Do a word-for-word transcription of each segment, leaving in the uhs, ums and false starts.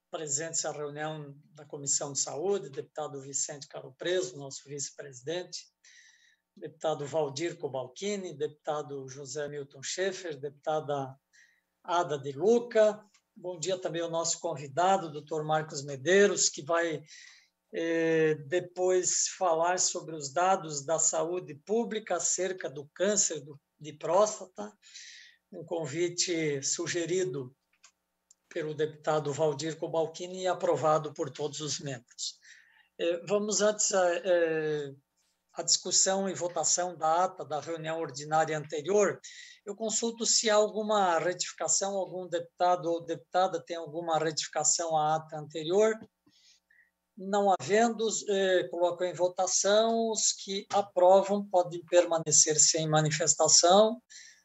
presentes à reunião da Comissão de Saúde, deputado Vicente Caro Preso, nosso vice-presidente, deputado Valdir Cobalcini, deputado José Milton Schaeffer, deputada Ada de Luca. Bom dia também ao nosso convidado, doutor Marcos Medeiros, que vai eh, depois falar sobre os dados da saúde pública acerca do câncer do, de próstata, um convite sugerido pelo deputado Valdir Cobalcini e aprovado por todos os membros. Eh, vamos antes a, eh, a discussão e votação da ata da reunião ordinária anterior. Eu consulto se há alguma retificação, algum deputado ou deputada tem alguma retificação à ata anterior. Não havendo, eh, coloco em votação. Os que aprovam podem permanecer sem manifestação.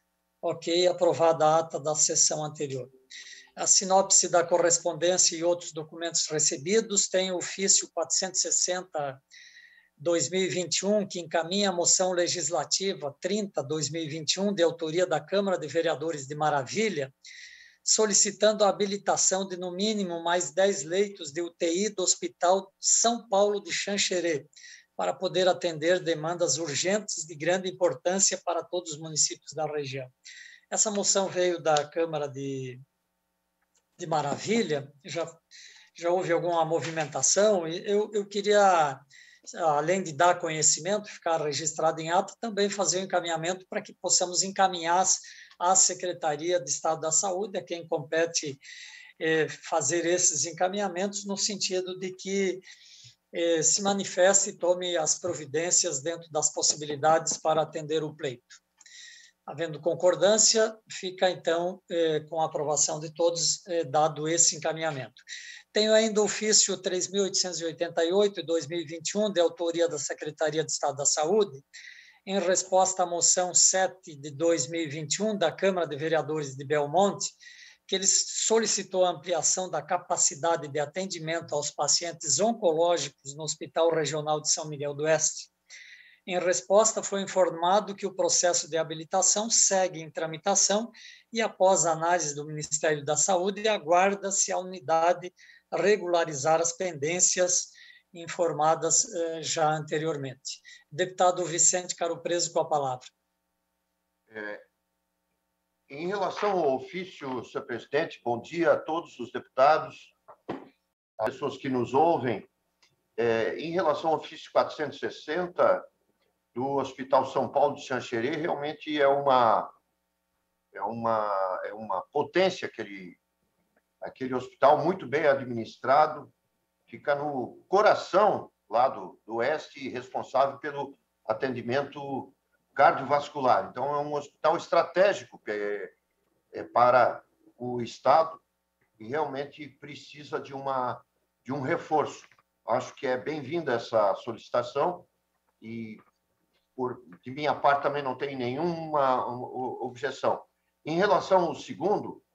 Ok, aprovada a ata da sessão anterior. A sinopse da correspondência e outros documentos recebidos tem o ofício quatrocentos e sessenta barra dois mil e vinte e um, que encaminha a moção legislativa trinta barra dois mil e vinte e um, de autoria da Câmara de Vereadores de Maravilha, solicitando a habilitação de, no mínimo, mais dez leitos de U T I do Hospital São Paulo de Xanxerê, para poder atender demandas urgentes de grande importância para todos os municípios da região. Essa moção veio da Câmara de, de Maravilha, já, já houve alguma movimentação, e eu, eu queria, além de dar conhecimento, ficar registrado em ata, também fazer o encaminhamento para que possamos encaminhar à Secretaria de Estado da Saúde, a quem compete eh, fazer esses encaminhamentos, no sentido de que eh, se manifeste e tome as providências dentro das possibilidades para atender o pleito. Havendo concordância, fica, então, eh, com a aprovação de todos, eh, dado esse encaminhamento. Tenho ainda o ofício três mil oitocentos e oitenta e oito, de dois mil e vinte e um, de autoria da Secretaria de Estado da Saúde, em resposta à moção sete de dois mil e vinte e um, da Câmara de Vereadores de Belmonte, que ele solicitou a ampliação da capacidade de atendimento aos pacientes oncológicos no Hospital Regional de São Miguel do Oeste. Em resposta, foi informado que o processo de habilitação segue em tramitação e, após a análise do Ministério da Saúde, aguarda-se a unidade regularizar as pendências informadas eh, já anteriormente. Deputado Vicente Caro Preso, com a palavra. É, em relação ao ofício, senhor presidente, bom dia a todos os deputados, as pessoas que nos ouvem. É, em relação ao ofício quatrocentos e sessenta do Hospital São Paulo de Xanxerê, realmente é uma, é uma, é uma potência aquele, aquele hospital, muito bem administrado, fica no coração lá do, do Oeste, responsável pelo atendimento cardiovascular. Então, é um hospital estratégico é, é para o Estado e realmente precisa de, uma, de um reforço. Acho que é bem-vinda essa solicitação e, por, de minha parte, também não tem nenhuma objeção. Em relação ao segundo,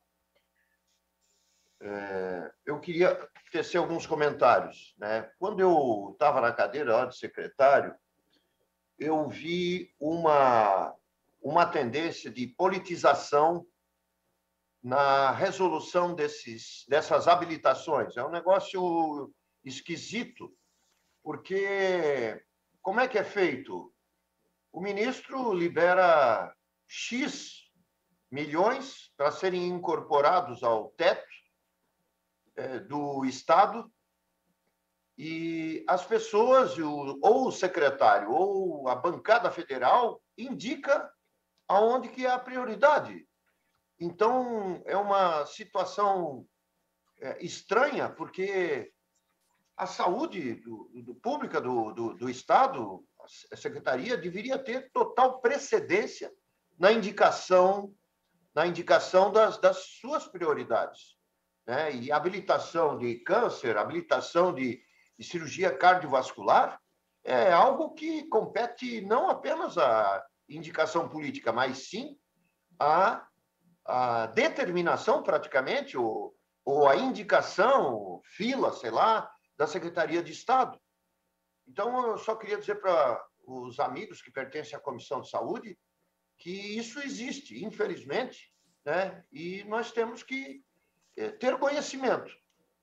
é, eu queria tecer alguns comentários, né? Quando eu estava na cadeira lá de secretário, eu vi uma, uma tendência de politização na resolução desses, dessas habilitações. É um negócio esquisito, porque como é que é feito? O ministro libera X milhões para serem incorporados ao teto é, do Estado, e as pessoas, ou o secretário, ou a bancada federal, indica aonde que é a prioridade. Então, é uma situação estranha, porque a saúde do, do, pública do, do, do Estado, a secretaria, deveria ter total precedência na indicação, na indicação das, das suas prioridades, né? E habilitação de câncer, habilitação de de cirurgia cardiovascular é algo que compete não apenas à indicação política, mas sim à, à determinação, praticamente, ou, ou à indicação, fila, sei lá, da Secretaria de Estado. Então, eu só queria dizer para os amigos que pertencem à Comissão de Saúde que isso existe, infelizmente, né? E nós temos que ter conhecimento.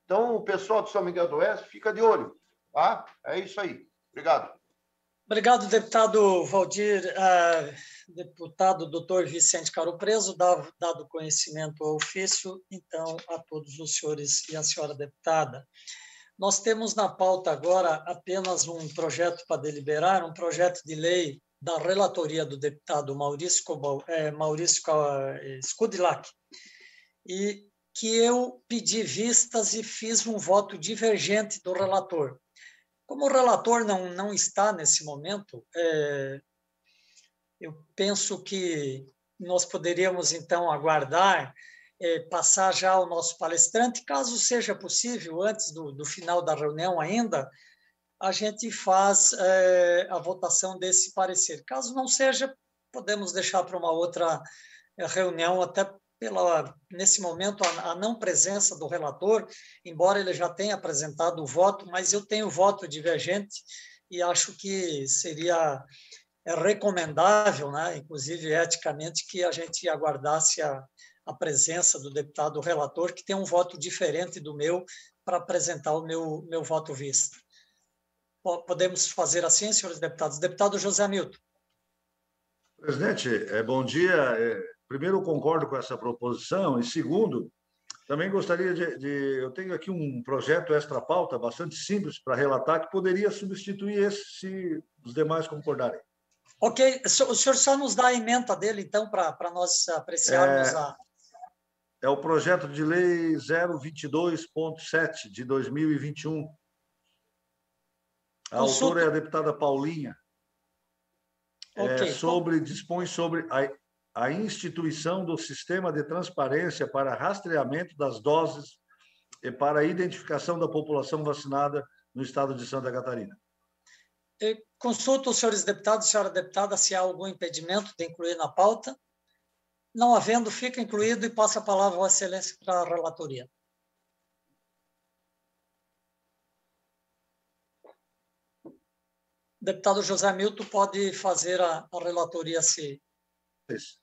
Então, o pessoal de São Miguel do Oeste fica de olho. Tá? É isso aí. Obrigado. Obrigado, deputado Valdir. Uh, deputado doutor Vicente Caro Preso, dado, dado conhecimento ao ofício, então, a todos os senhores e a senhora deputada. Nós temos na pauta agora apenas um projeto para deliberar, um projeto de lei da relatoria do deputado Maurício, Cobal, é, Maurício Scudilac, e que eu pedi vistas e fiz um voto divergente do relator. Como o relator não, não está nesse momento, é, eu penso que nós poderíamos, então, aguardar, é, passar já ao nosso palestrante, caso seja possível, antes do, do final da reunião ainda, a gente faz é, a votação desse parecer. Caso não seja, podemos deixar para uma outra reunião, até pela, nesse momento, a, a não presença do relator, embora ele já tenha apresentado o voto, mas eu tenho voto divergente e acho que seria recomendável, né, inclusive eticamente, que a gente aguardasse a, a presença do deputado relator, que tem um voto diferente do meu, para apresentar o meu, meu voto vista. Podemos fazer assim, senhores deputados? Deputado José Milton. Presidente, bom dia. Primeiro, eu concordo com essa proposição, e segundo, também gostaria de, de... Eu tenho aqui um projeto extra-pauta bastante simples para relatar, que poderia substituir esse, se os demais concordarem. Ok. O senhor só nos dá a ementa dele, então, para nós apreciarmos é, a... É o projeto de lei zero vinte e dois ponto sete, de dois mil e vinte e um. A Consulta... autora é a deputada Paulinha. Okay. É sobre, dispõe sobre a, a instituição do sistema de transparência para rastreamento das doses e para a identificação da população vacinada no estado de Santa Catarina. Consulto os senhores deputados, senhora deputada, se há algum impedimento de incluir na pauta. Não havendo, fica incluído e passa a palavra, Vossa Excelência, para a relatoria. Deputado José Milton pode fazer a, a relatoria se... Isso.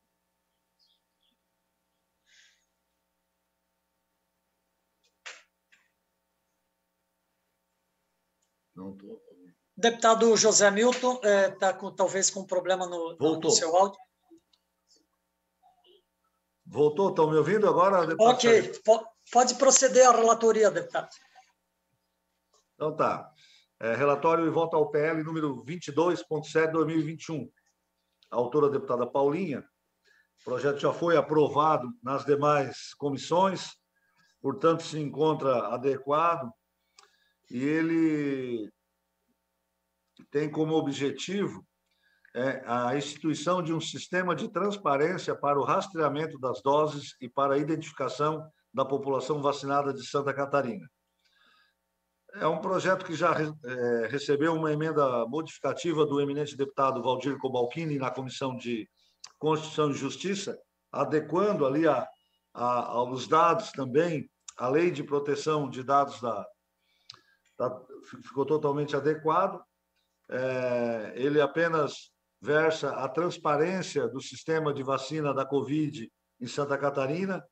Não tô... Deputado José Milton está é, talvez com problema no, no, no seu áudio. Voltou, estão me ouvindo agora? Deputado? Ok, pode proceder à relatoria, deputado. Então tá. É, relatório e voto ao P L número vinte e dois ponto sete, dois mil e vinte e um. A autora, a deputada Paulinha. O projeto já foi aprovado nas demais comissões, portanto, se encontra adequado, e ele tem como objetivo é, a instituição de um sistema de transparência para o rastreamento das doses e para a identificação da população vacinada de Santa Catarina. É um projeto que já é, recebeu uma emenda modificativa do eminente deputado Valdir Cobalcini na Comissão de Constituição e Justiça, adequando ali a, a, aos dados também, a lei de proteção de dados da, da, ficou totalmente adequado. É, ele apenas versa a transparência do sistema de vacina da Covid em Santa Catarina.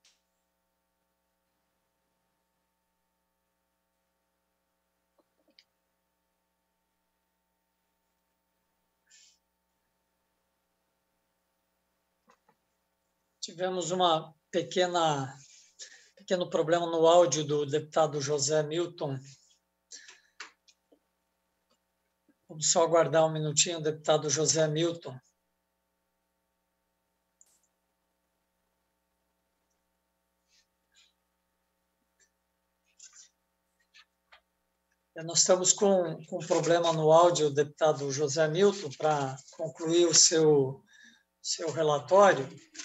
Tivemos uma pequena pequeno problema no áudio do deputado José Milton. Vamos só aguardar um minutinho, deputado José Milton. Nós estamos com, com um problema no áudio, deputado José Milton, para concluir o seu, seu relatório.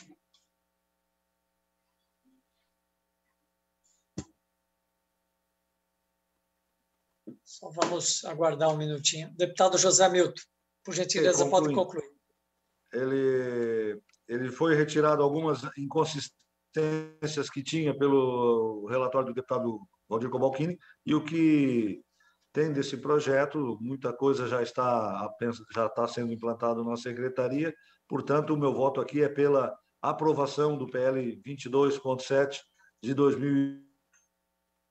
Só vamos aguardar um minutinho. Deputado José Milton, por gentileza, pode concluir. Ele, ele foi retirado algumas inconsistências que tinha pelo relatório do deputado Valdir Cobalcini, e o que tem desse projeto, muita coisa já está, já está sendo implantado na secretaria, portanto, o meu voto aqui é pela aprovação do P L vinte e dois ponto sete de dois mil e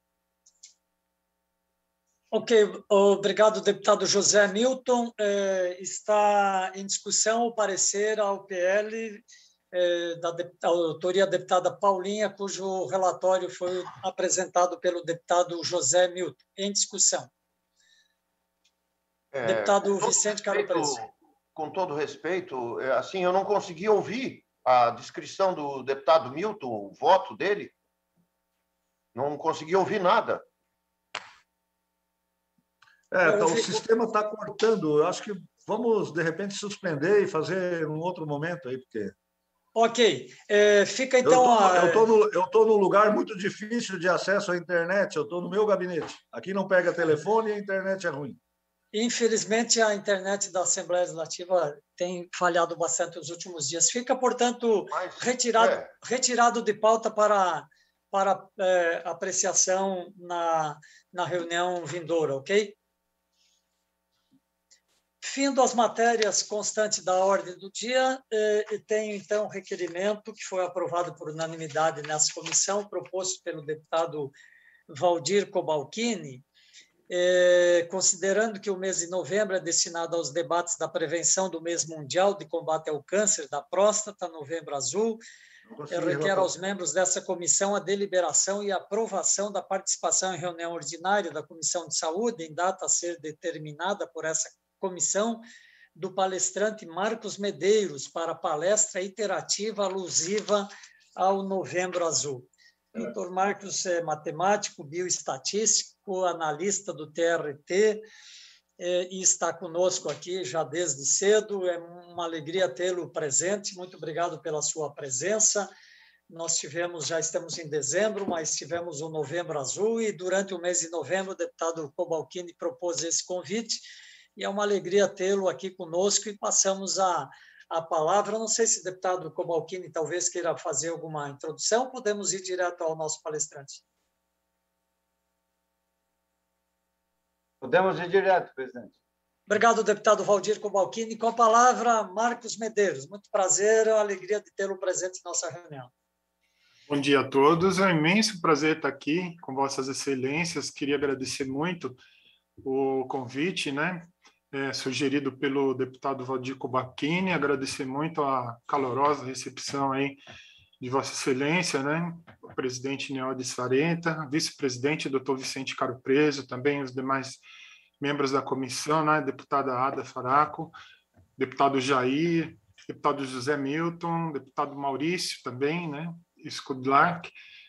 Ok, obrigado, deputado José Milton. É, está em discussão o parecer ao P L é, da, da autoria da deputada Paulinha, cujo relatório foi apresentado pelo deputado José Milton. Em discussão. É, deputado Vicente Caro Preso. Com todo respeito, assim, eu não consegui ouvir a descrição do deputado Milton, o voto dele. Não consegui ouvir nada. É, então, o sistema está cortando. Eu acho que vamos, de repente, suspender e fazer um outro momento aí, porque... Ok. É, fica, então... Eu estou no, eu tô num lugar muito difícil de acesso à internet. Eu estou no meu gabinete. Aqui não pega telefone e a internet é ruim. Infelizmente, a internet da Assembleia Legislativa tem falhado bastante nos últimos dias. Fica, portanto, Mas, retirado, é. retirado de pauta para, para é, apreciação na, na reunião vindoura, ok? Findo as matérias constantes da ordem do dia, eh, tenho, então, requerimento que foi aprovado por unanimidade nessa comissão, proposto pelo deputado Valdir Cobalcini, eh, considerando que o mês de novembro é destinado aos debates da prevenção do mês mundial de combate ao câncer da próstata, Novembro Azul, eu requer aos membros dessa comissão a deliberação e aprovação da participação em reunião ordinária da Comissão de Saúde, em data a ser determinada por essa comissão, do palestrante Marcos Medeiros para palestra iterativa alusiva ao Novembro Azul. O doutor Marcos é matemático, bioestatístico, analista do T R T, e está conosco aqui já desde cedo. É uma alegria tê-lo presente. Muito obrigado pela sua presença. Nós tivemos, já estamos em dezembro, mas tivemos o Novembro Azul, e durante o mês de novembro o deputado Cobalcini propôs esse convite, e é uma alegria tê-lo aqui conosco, e passamos a, a palavra. Não sei se o deputado Cobalcini talvez queira fazer alguma introdução, podemos ir direto ao nosso palestrante. Podemos ir direto, presidente. Obrigado, deputado Valdir Cobalcini. Com a palavra, Marcos Medeiros. Muito prazer, é uma alegria de tê-lo presente em nossa reunião. Bom dia a todos, é um imenso prazer estar aqui com vossas excelências. Queria agradecer muito o convite, né? É, sugerido pelo deputado Valdir Cobalcini, agradecer muito a calorosa recepção aí de Vossa Excelência, né? O presidente Neode Sareta, vice-presidente doutor Vicente Caro Preso, também os demais membros da comissão, né? Deputada Ada Faraco, deputado Jair, deputado José Milton, deputado Maurício também, né? Skudlark,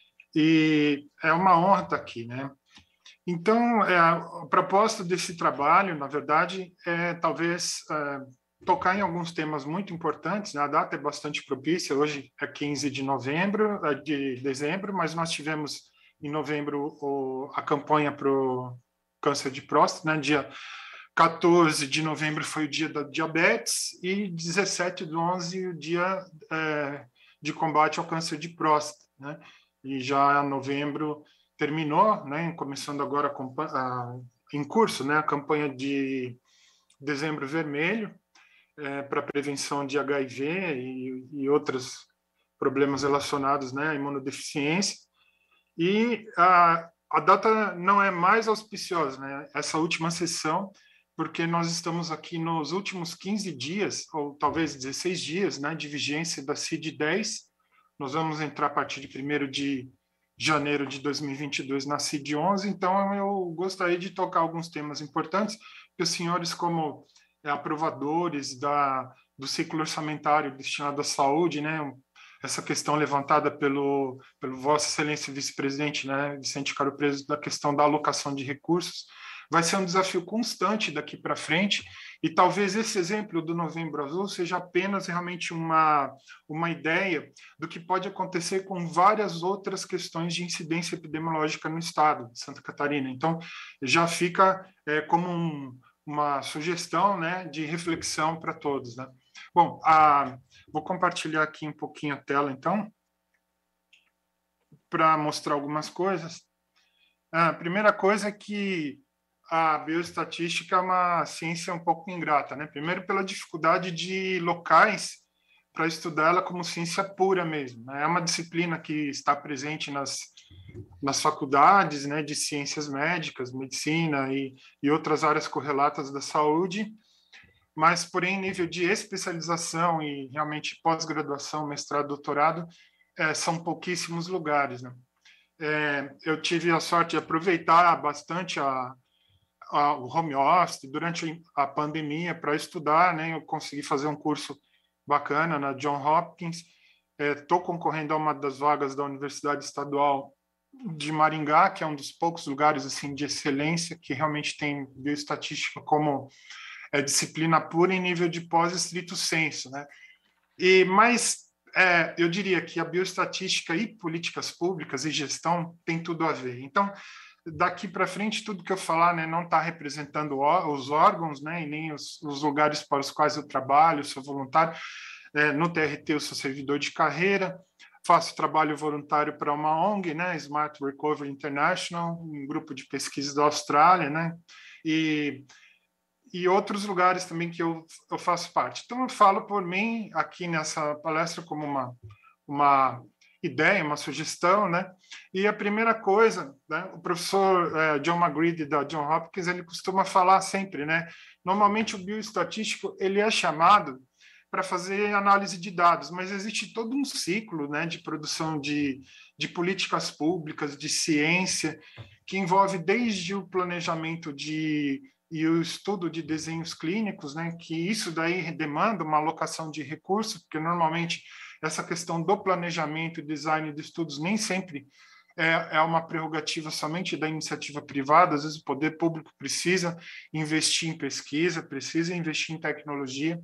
e é uma honra estar aqui, né? Então, é, a proposta desse trabalho, na verdade, é talvez é, tocar em alguns temas muito importantes, né? A data é bastante propícia, hoje é quinze de novembro, de dezembro, mas nós tivemos em novembro o, a campanha para o câncer de próstata, né? Dia quatorze de novembro foi o dia da diabetes e dezessete de onze o dia é, de combate ao câncer de próstata, né? E já em novembro terminou, né, começando agora a, a, em curso, né, a campanha de Dezembro Vermelho é, para prevenção de H I V e, e outros problemas relacionados, né, à imunodeficiência. E a, a data não é mais auspiciosa, né, essa última sessão, porque nós estamos aqui nos últimos quinze dias, ou talvez dezesseis dias, né, de vigência da C I D dez. Nós vamos entrar a partir de primeiro de janeiro de dois mil e vinte e dois na C I D onze, então eu gostaria de tocar alguns temas importantes que os senhores, como é, aprovadores da, do ciclo orçamentário destinado à saúde, né, essa questão levantada pelo, pelo Vossa Excelência Vice-Presidente, né, Vicente Caro Preso, da questão da alocação de recursos, vai ser um desafio constante daqui para frente, e talvez esse exemplo do Novembro Azul seja apenas realmente uma, uma ideia do que pode acontecer com várias outras questões de incidência epidemiológica no estado de Santa Catarina. Então, já fica é, como um, uma sugestão, né, de reflexão para todos, né? Bom, a, vou compartilhar aqui um pouquinho a tela, então, para mostrar algumas coisas. A primeira coisa é que a bioestatística é uma ciência um pouco ingrata, né? Primeiro, pela dificuldade de locais para estudar ela como ciência pura mesmo, né? É uma disciplina que está presente nas, nas faculdades, né, de ciências médicas, medicina e, e outras áreas correlatas da saúde, mas, porém, nível de especialização e realmente pós-graduação, mestrado, doutorado, é, são pouquíssimos lugares, né? É, eu tive a sorte de aproveitar bastante a, a, o home office durante a pandemia para estudar, né? Eu consegui fazer um curso bacana na Johns Hopkins. Estou é, concorrendo a uma das vagas da Universidade Estadual de Maringá, que é um dos poucos lugares assim de excelência que realmente tem bioestatística como é, disciplina pura em nível de pós-estrito sensu, né? E mas é, eu diria que a bioestatística e políticas públicas e gestão tem tudo a ver. Então, daqui para frente, tudo que eu falar, né, não está representando os órgãos, né, e nem os, os lugares para os quais eu trabalho, sou voluntário. É, no T R T eu sou servidor de carreira, faço trabalho voluntário para uma O N G, né, Smart Recovery International, um grupo de pesquisa da Austrália, né, e, e outros lugares também que eu, eu faço parte. Então, eu falo por mim aqui nessa palestra como uma, uma ideia, uma sugestão, né? E a primeira coisa, né, o professor eh, John McGreedy, da Johns Hopkins, ele costuma falar sempre, né? Normalmente, o bioestatístico ele é chamado para fazer análise de dados, mas existe todo um ciclo, né, de produção de, de políticas públicas, de ciência, que envolve desde o planejamento de e o estudo de desenhos clínicos, né, que isso daí demanda uma alocação de recursos, porque normalmente essa questão do planejamento e design de estudos nem sempre é, é uma prerrogativa somente da iniciativa privada, às vezes o poder público precisa investir em pesquisa, precisa investir em tecnologia,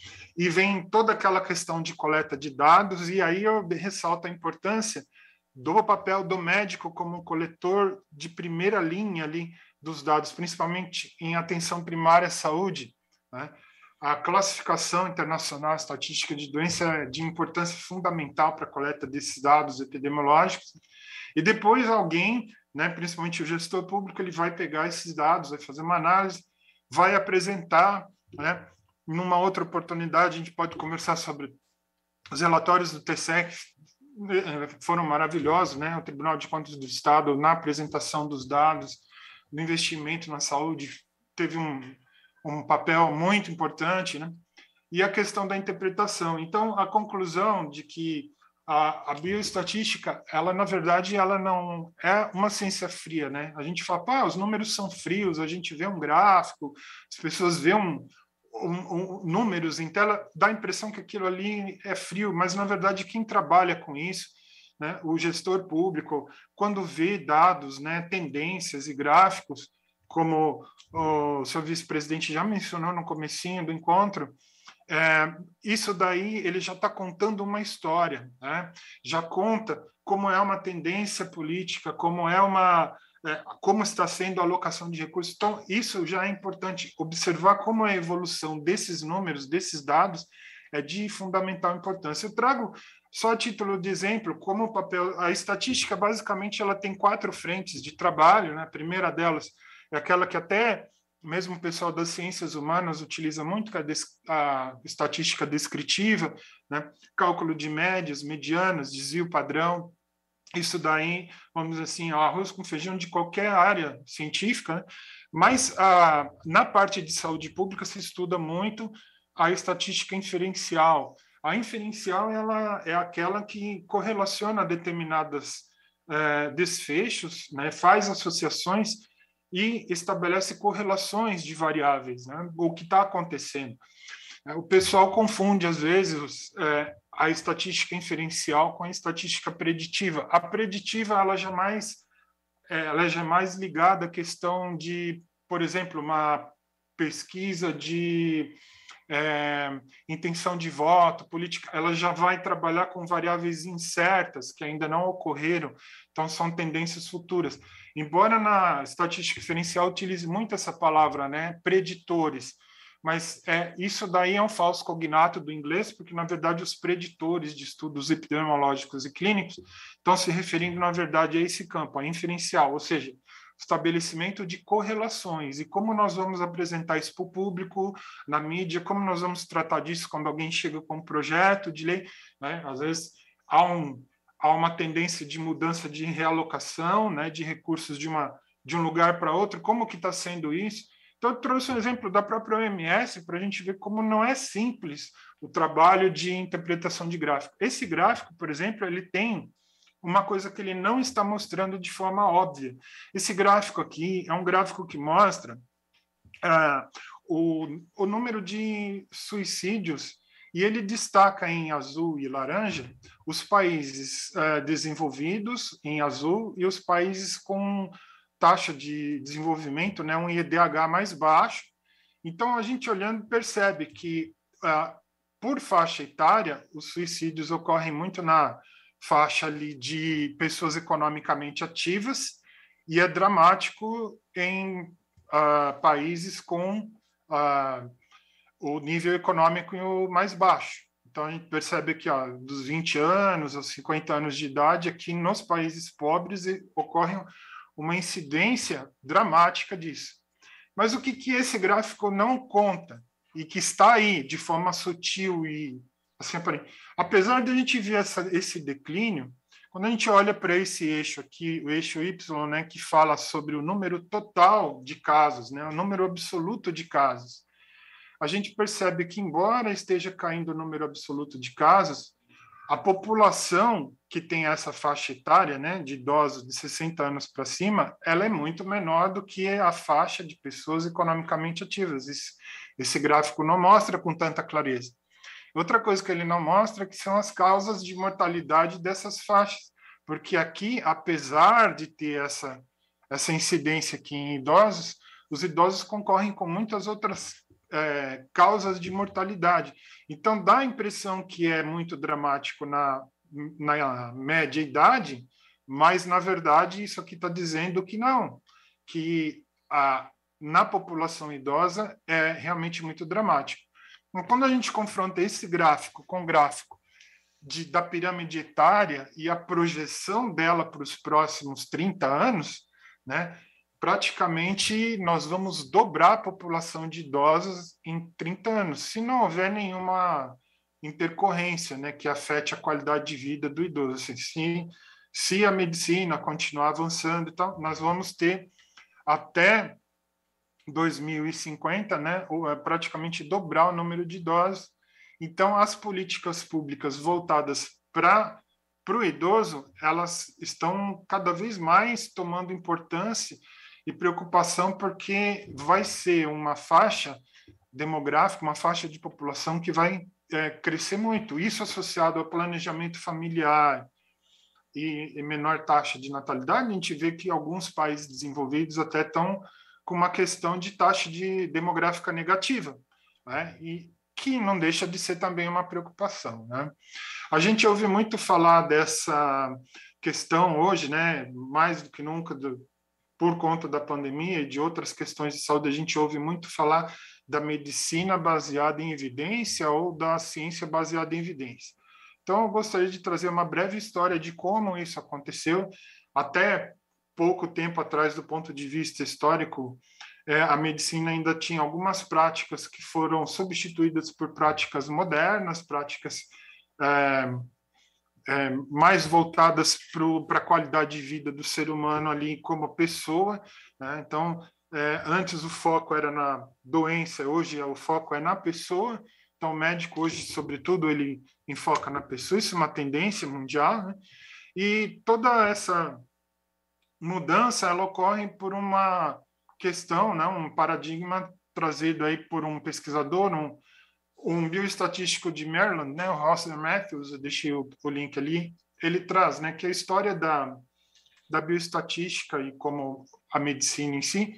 e vem toda aquela questão de coleta de dados, e aí eu ressalto a importância do papel do médico como coletor de primeira linha ali dos dados, principalmente em atenção primária à saúde, né? A classificação internacional estatística de doença é de importância fundamental para a coleta desses dados epidemiológicos, e depois alguém, né, principalmente o gestor público, ele vai pegar esses dados, vai fazer uma análise, vai apresentar, né? Numa outra oportunidade, a gente pode conversar sobre os relatórios do T S E C, foram maravilhosos, né? O Tribunal de Contas do Estado, na apresentação dos dados, do investimento na saúde, teve um, um papel muito importante, né? E a questão da interpretação. Então, a conclusão de que a, a bioestatística, ela, na verdade, ela não é uma ciência fria, né? A gente fala, pá, os números são frios, a gente vê um gráfico, as pessoas veem um, um, um, números em tela, dá a impressão que aquilo ali é frio, mas, na verdade, quem trabalha com isso, né, o gestor público, quando vê dados, né, tendências e gráficos, como o seu vice-presidente já mencionou no comecinho do encontro, é, isso daí ele já está contando uma história, né? Já conta como é uma tendência política, como é uma é, como está sendo a alocação de recursos. Então, isso já é importante, observar como é a evolução desses números, desses dados, é de fundamental importância. Eu trago só a título de exemplo, como o papel, a estatística, basicamente, ela tem quatro frentes de trabalho, né? A primeira delas é aquela que até mesmo o pessoal das ciências humanas utiliza muito, que é a estatística descritiva, né? Cálculo de médias, medianas, desvio padrão. Isso daí, vamos dizer assim, arroz com feijão de qualquer área científica, né? Mas a, na parte de saúde pública se estuda muito a estatística inferencial. A inferencial ela é aquela que correlaciona determinadas é, desfechos, né, faz associações e estabelece correlações de variáveis, né, o que está acontecendo. O pessoal confunde, às vezes, é, a estatística inferencial com a estatística preditiva. A preditiva ela já mais, é, ela já é mais ligada à questão de, por exemplo, uma pesquisa de É, intenção de voto, política, ela já vai trabalhar com variáveis incertas, que ainda não ocorreram, então são tendências futuras. Embora na estatística diferencial utilize muito essa palavra, né, preditores, mas é, isso daí é um falso cognato do inglês, porque, na verdade, os preditores de estudos epidemiológicos e clínicos estão se referindo, na verdade, a esse campo, a inferencial, ou seja, estabelecimento de correlações e como nós vamos apresentar isso para o público, na mídia, como nós vamos tratar disso quando alguém chega com um projeto de lei, né? Às vezes há, um, há uma tendência de mudança de realocação, né, de recursos de, uma, de um lugar para outro, como que está sendo isso? Então, eu trouxe um exemplo da própria O M S para a gente ver como não é simples o trabalho de interpretação de gráfico. Esse gráfico, por exemplo, ele tem uma coisa que ele não está mostrando de forma óbvia. Esse gráfico aqui é um gráfico que mostra uh, o, o número de suicídios, e ele destaca em azul e laranja os países uh, desenvolvidos, em azul, e os países com taxa de desenvolvimento, né, um I D H mais baixo. Então, a gente olhando percebe que, uh, por faixa etária, os suicídios ocorrem muito na faixa ali de pessoas economicamente ativas, e é dramático em uh, países com uh, o nível econômico mais baixo. Então, a gente percebe que ó, dos vinte anos aos cinquenta anos de idade, aqui nos países pobres, ocorre uma incidência dramática disso. Mas o que, que esse gráfico não conta, e que está aí de forma sutil e assim, apesar de a gente ver essa, esse declínio, quando a gente olha para esse eixo aqui, o eixo Y, né, que fala sobre o número total de casos, né, o número absoluto de casos, a gente percebe que, embora esteja caindo o número absoluto de casos, a população que tem essa faixa etária, né, de idosos de sessenta anos para cima, ela é muito menor do que a faixa de pessoas economicamente ativas. Esse, esse gráfico não mostra com tanta clareza. Outra coisa que ele não mostra que são as causas de mortalidade dessas faixas, porque aqui, apesar de ter essa, essa incidência aqui em idosos, os idosos concorrem com muitas outras é, causas de mortalidade. Então, dá a impressão que é muito dramático na, na média idade, mas, na verdade, isso aqui está dizendo que não, que a, na população idosa é realmente muito dramático. Então, quando a gente confronta esse gráfico com o gráfico de, da pirâmide etária e a projeção dela para os próximos trinta anos, né, praticamente nós vamos dobrar a população de idosos em trinta anos, se não houver nenhuma intercorrência, né, que afete a qualidade de vida do idoso. Assim, se, se a medicina continuar avançando e tal, nós vamos ter até dois mil e cinquenta, né, praticamente dobrar o número de idosos. Então, as políticas públicas voltadas para o idoso, elas estão cada vez mais tomando importância e preocupação, porque vai ser uma faixa demográfica, uma faixa de população que vai é, crescer muito. Isso associado ao planejamento familiar e, e menor taxa de natalidade, a gente vê que alguns países desenvolvidos até estão com uma questão de taxa de demográfica negativa, né? E que não deixa de ser também uma preocupação, né? A gente ouve muito falar dessa questão hoje, né? Mais do que nunca, do, por conta da pandemia e de outras questões de saúde, a gente ouve muito falar da medicina baseada em evidência ou da ciência baseada em evidência. Então, eu gostaria de trazer uma breve história de como isso aconteceu. Até pouco tempo atrás, do ponto de vista histórico, é, a medicina ainda tinha algumas práticas que foram substituídas por práticas modernas, práticas é, é, mais voltadas para a qualidade de vida do ser humano ali como pessoa, né? Então, é, antes o foco era na doença, hoje o foco é na pessoa. Então, o médico hoje, sobretudo, ele enfoca na pessoa. Isso é uma tendência mundial, né? E toda essa mudança, ela ocorre por uma questão, né, um paradigma trazido aí por um pesquisador, um, um bioestatístico de Maryland, né, o Rosner Matthews, eu deixei o, o link ali, ele traz, né, que a história da, da bioestatística e como a medicina em si,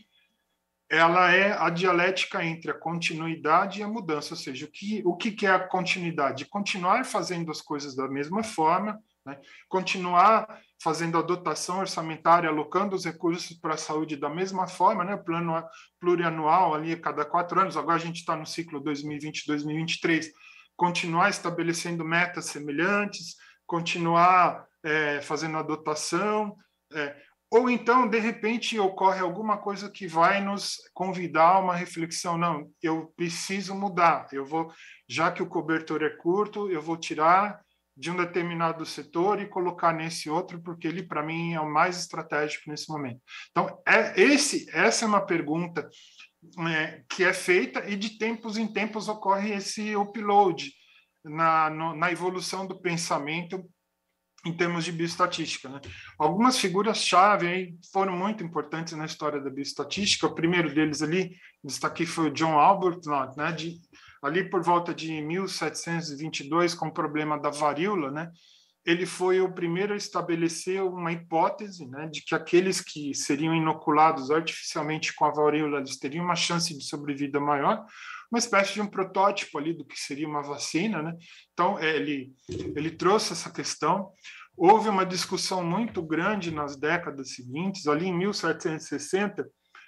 ela é a dialética entre a continuidade e a mudança, ou seja, o que, o que é a continuidade? Continuar fazendo as coisas da mesma forma, né? Continuar fazendo a dotação orçamentária, alocando os recursos para a saúde da mesma forma, né? Plano plurianual ali a cada quatro anos, agora a gente está no ciclo dois mil e vinte, dois mil e vinte e três, continuar estabelecendo metas semelhantes, continuar é, fazendo a dotação, é, ou então, de repente, ocorre alguma coisa que vai nos convidar a uma reflexão. Não, eu preciso mudar. Eu vou, já que o cobertor é curto, eu vou tirar de um determinado setor e colocar nesse outro, porque ele, para mim, é o mais estratégico nesse momento. Então, é, esse, essa é uma pergunta é, que é feita, e de tempos em tempos ocorre esse upload na, no, na evolução do pensamento em termos de bioestatística, né? Algumas figuras-chave aí foram muito importantes na história da bioestatística. O primeiro deles ali, destaquei, foi o John Arbuthnot, né? De, ali por volta de mil setecentos e vinte e dois, com o problema da varíola, né? Ele foi o primeiro a estabelecer uma hipótese, né, de que aqueles que seriam inoculados artificialmente com a varíola, eles teriam uma chance de sobrevida maior, uma espécie de um protótipo ali do que seria uma vacina, né? Então, ele, ele trouxe essa questão. Houve uma discussão muito grande nas décadas seguintes. Ali em mil setecentos e sessenta,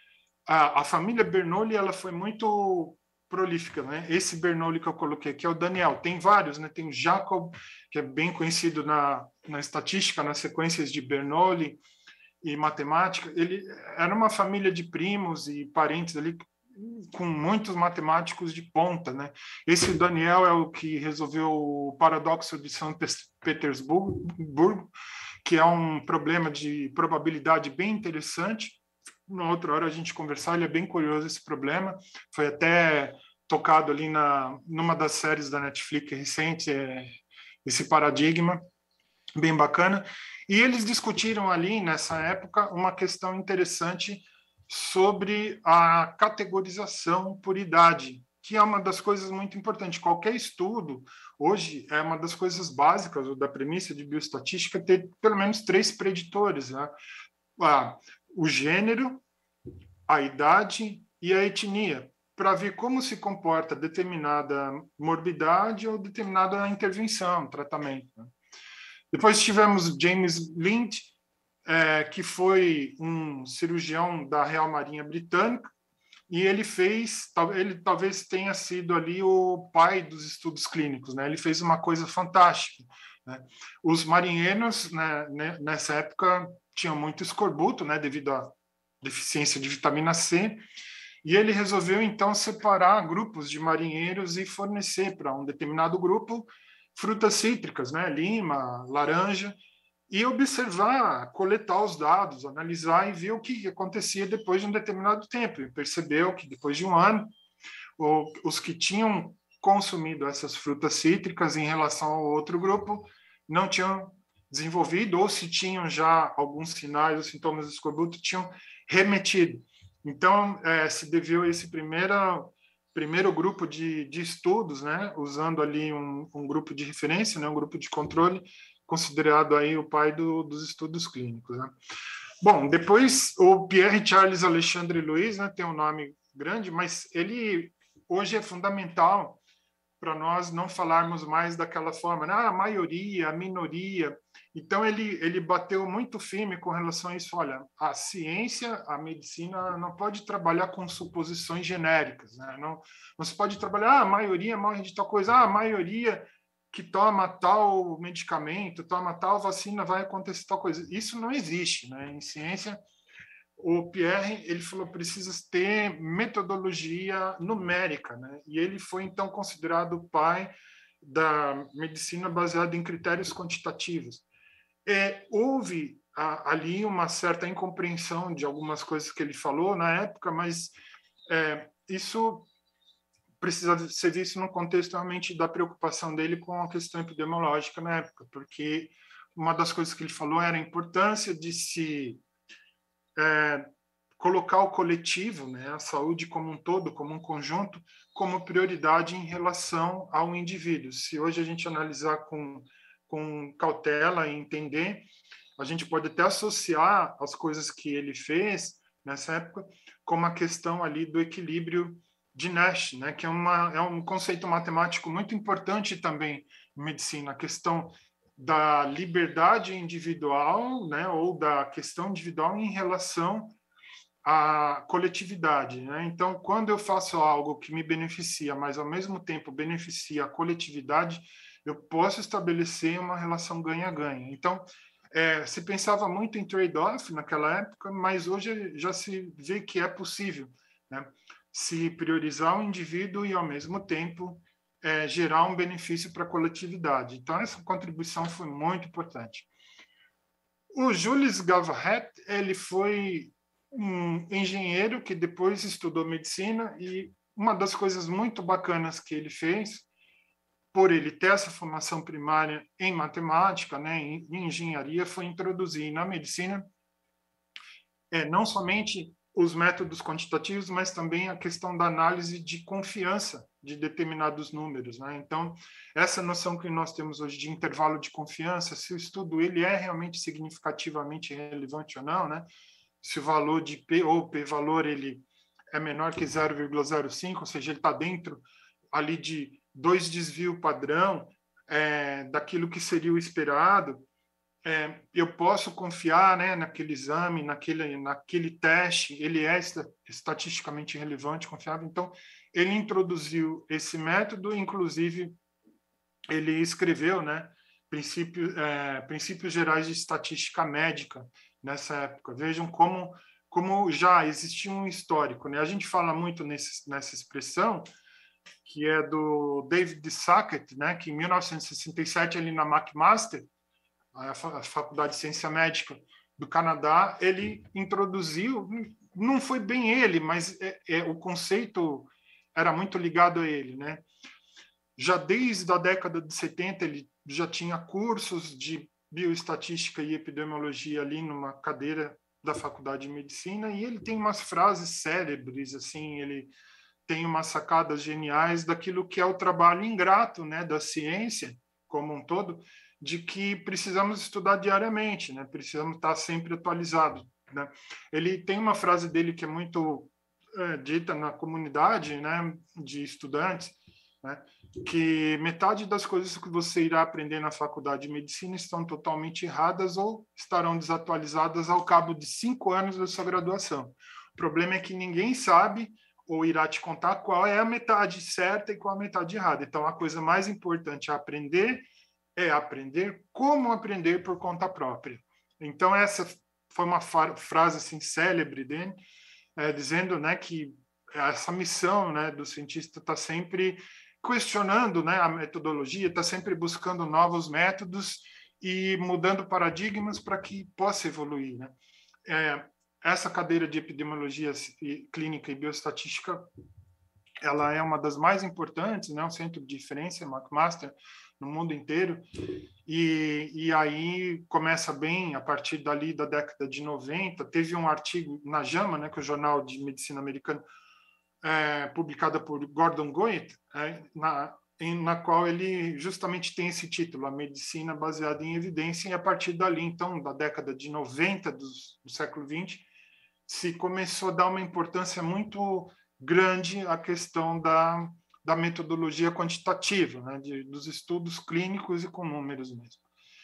a, a família Bernoulli ela foi muito prolífica, né? Esse Bernoulli que eu coloquei aqui é o Daniel. Tem vários, né? Tem o Jacob, que é bem conhecido na, na estatística, nas sequências de Bernoulli e matemática. Ele era uma família de primos e parentes ali com muitos matemáticos de ponta, né? Esse Daniel é o que resolveu o paradoxo de São Petersburgo, que é um problema de probabilidade bem interessante. Uma outra hora a gente conversar, ele é bem curioso esse problema. Foi até tocado ali na numa das séries da Netflix recente, é, esse paradigma, bem bacana. E eles discutiram ali, nessa época, uma questão interessante sobre a categorização por idade, que é uma das coisas muito importantes. Qualquer estudo, hoje, é uma das coisas básicas da premissa de bioestatística ter pelo menos três preditores, né? Ah, o gênero, a idade e a etnia, para ver como se comporta determinada morbidade ou determinada intervenção, tratamento. Depois tivemos James Lind, é, que foi um cirurgião da Real Marinha Britânica, e ele fez, ele talvez tenha sido ali o pai dos estudos clínicos, né? Ele fez uma coisa fantástica, né? Os marinheiros, né, nessa época, tinham muito escorbuto, né, devido à deficiência de vitamina C, e ele resolveu, então, separar grupos de marinheiros e fornecer para um determinado grupo frutas cítricas, né, lima, laranja, e observar, coletar os dados, analisar e ver o que acontecia depois de um determinado tempo. E percebeu que, depois de um ano, os que tinham consumido essas frutas cítricas em relação ao outro grupo não tinham desenvolvido, ou se tinham já alguns sinais ou sintomas do escorbuto, tinham remetido. Então, é, se deveu a esse primeiro, primeiro grupo de, de estudos, né, usando ali um, um grupo de referência, né, um grupo de controle, considerado aí o pai do, dos estudos clínicos, né? Bom, depois o Pierre Charles Alexandre Louis, né, tem um nome grande, mas ele hoje é fundamental para nós não falarmos mais daquela forma, né? Ah, a maioria, a minoria. Então, ele, ele bateu muito firme com relação a isso. Olha, a ciência, a medicina não pode trabalhar com suposições genéricas, né? Não, não se pode trabalhar, ah, a maioria morre de tal coisa, ah, a maioria que toma tal medicamento, toma tal vacina, vai acontecer tal coisa. Isso não existe, né? Em ciência, o Pierre, ele falou, precisa ter metodologia numérica, né? E ele foi, então, considerado o pai da medicina baseada em critérios quantitativos. É, houve a, ali uma certa incompreensão de algumas coisas que ele falou na época, mas é, isso precisa ser visto no contexto realmente da preocupação dele com a questão epidemiológica na época, porque uma das coisas que ele falou era a importância de se é, colocar o coletivo, né, a saúde como um todo, como um conjunto, como prioridade em relação ao indivíduo. Se hoje a gente analisar com, com cautela e entender, a gente pode até associar as coisas que ele fez nessa época com uma questão ali do equilíbrio de Nash, né, que é, uma, é um conceito matemático muito importante também em medicina, a questão da liberdade individual, né, ou da questão individual em relação à coletividade, né? Então, quando eu faço algo que me beneficia, mas ao mesmo tempo beneficia a coletividade, eu posso estabelecer uma relação ganha-ganha. Então, É, se pensava muito em trade-off naquela época, mas hoje já se vê que é possível, né, se priorizar o indivíduo e, ao mesmo tempo, é, gerar um benefício para a coletividade. Então, essa contribuição foi muito importante. O Jules Gavaret, ele foi um engenheiro que depois estudou medicina, e uma das coisas muito bacanas que ele fez, por ele ter essa formação primária em matemática, né, em, em engenharia, foi introduzir na medicina é, não somente os métodos quantitativos, mas também a questão da análise de confiança de determinados números, né? Então, essa noção que nós temos hoje de intervalo de confiança, se o estudo ele é realmente significativamente relevante ou não, né? Se o valor de P ou P-valor ele é menor que zero vírgula zero cinco, ou seja, ele está dentro ali de dois desvio padrão é, daquilo que seria o esperado, é, eu posso confiar, né, naquele exame, naquele, naquele teste, ele é estatisticamente relevante, confiável. Então, ele introduziu esse método, inclusive, ele escreveu, né, princípio, é, princípios gerais de estatística médica nessa época. Vejam como, como já existia um histórico, né? A gente fala muito nesse, nessa expressão, que é do David Sackett, né, que em mil novecentos e sessenta e sete, ali na McMaster, a Faculdade de Ciência Médica do Canadá, ele introduziu, não foi bem ele, mas é, é, o conceito era muito ligado a ele, né? Já desde a década de setenta, ele já tinha cursos de bioestatística e epidemiologia ali numa cadeira da Faculdade de Medicina, e ele tem umas frases célebres, assim, ele tem umas sacadas geniais daquilo que é o trabalho ingrato, né, da ciência como um todo, de que precisamos estudar diariamente, né? Precisamos estar sempre atualizados, né? Ele tem uma frase dele que é muito é, dita na comunidade, né, de estudantes, né, que metade das coisas que você irá aprender na faculdade de medicina estão totalmente erradas ou estarão desatualizadas ao cabo de cinco anos da sua graduação. O problema é que ninguém sabe ou irá te contar qual é a metade certa e qual a metade errada. Então, a coisa mais importante é aprender, é aprender como aprender por conta própria. Então, essa foi uma frase assim, célebre dele, é, dizendo, né, que essa missão, né, do cientista está sempre questionando, né, a metodologia, está sempre buscando novos métodos e mudando paradigmas para que possa evoluir, né? É, essa cadeira de epidemiologia clínica e bioestatística, ela é uma das mais importantes, né, um centro de referência, McMaster, no mundo inteiro, e, e aí começa bem a partir dali da década de noventa. Teve um artigo na JAMA, né, que é o Jornal de Medicina Americano, é, publicada por Gordon Goyet, é, na, em, na qual ele justamente tem esse título, A Medicina Baseada em Evidência, e a partir dali, então, da década de noventa do, do século vinte, se começou a dar uma importância muito grande à questão da, da metodologia quantitativa, né, de, dos estudos clínicos e com números mesmo.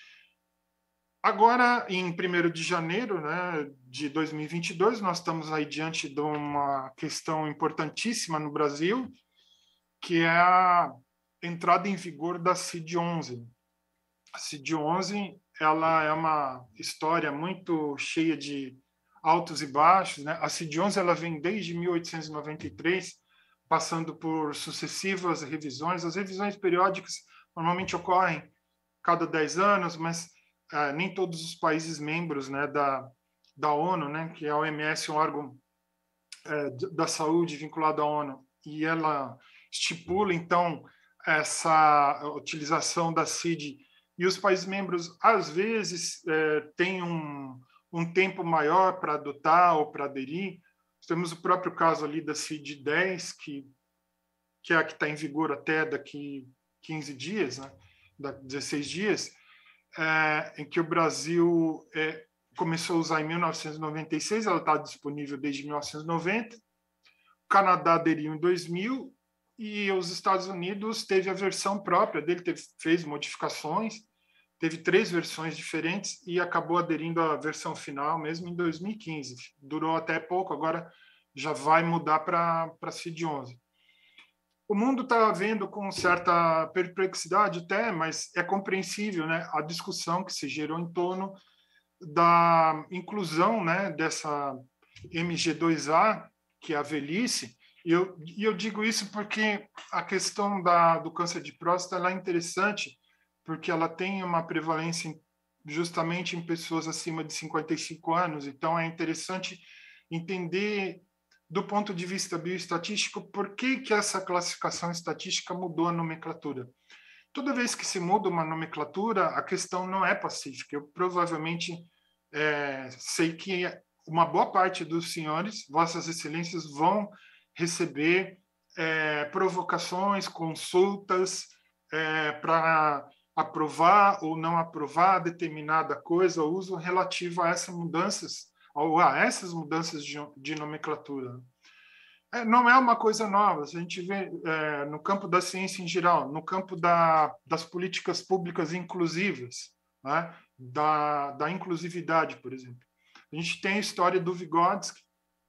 Agora, em primeiro de janeiro, né, de dois mil e vinte e dois, nós estamos aí diante de uma questão importantíssima no Brasil, que é a entrada em vigor da C I D onze. A C I D onze, ela é uma história muito cheia de altos e baixos, né? A C I D onze ela vem desde mil oitocentos e noventa e três, passando por sucessivas revisões. As revisões periódicas normalmente ocorrem cada dez anos, mas Uh, nem todos os países membros, né, da, da ONU, né, que a O M S é um órgão uh, da saúde vinculado à ONU, e ela estipula, então, essa utilização da C I D, e os países membros, às vezes, uh, têm um, um tempo maior para adotar ou para aderir. Temos o próprio caso ali da C I D dez, que, que é a que está em vigor até daqui quinze dias, né, dezesseis dias, É, em que o Brasil é, começou a usar em mil novecentos e noventa e seis, ela está disponível desde mil novecentos e noventa, o Canadá aderiu em dois mil, e os Estados Unidos teve a versão própria dele, teve, fez modificações, teve três versões diferentes e acabou aderindo à versão final mesmo em dois mil e quinze. Durou até pouco, agora já vai mudar para a C I D onze. O mundo está vendo com certa perplexidade até, mas é compreensível, né, a discussão que se gerou em torno da inclusão, né, dessa M G dois A, que é a velhice, e eu, e eu digo isso porque a questão da, do câncer de próstata ela é interessante, porque ela tem uma prevalência justamente em pessoas acima de cinquenta e cinco anos, então é interessante entender do ponto de vista bioestatístico por que, que essa classificação estatística mudou a nomenclatura. Toda vez que se muda uma nomenclatura, a questão não é pacífica. Eu provavelmente é, sei que uma boa parte dos senhores, vossas excelências, vão receber é, provocações, consultas é, para aprovar ou não aprovar determinada coisa, ou uso relativo a essas mudanças, ou a essas mudanças de, de nomenclatura. É, não é uma coisa nova, a gente vê é, no campo da ciência em geral, no campo da, das políticas públicas inclusivas, né? da, da inclusividade, por exemplo. A gente tem a história do Vygotsky,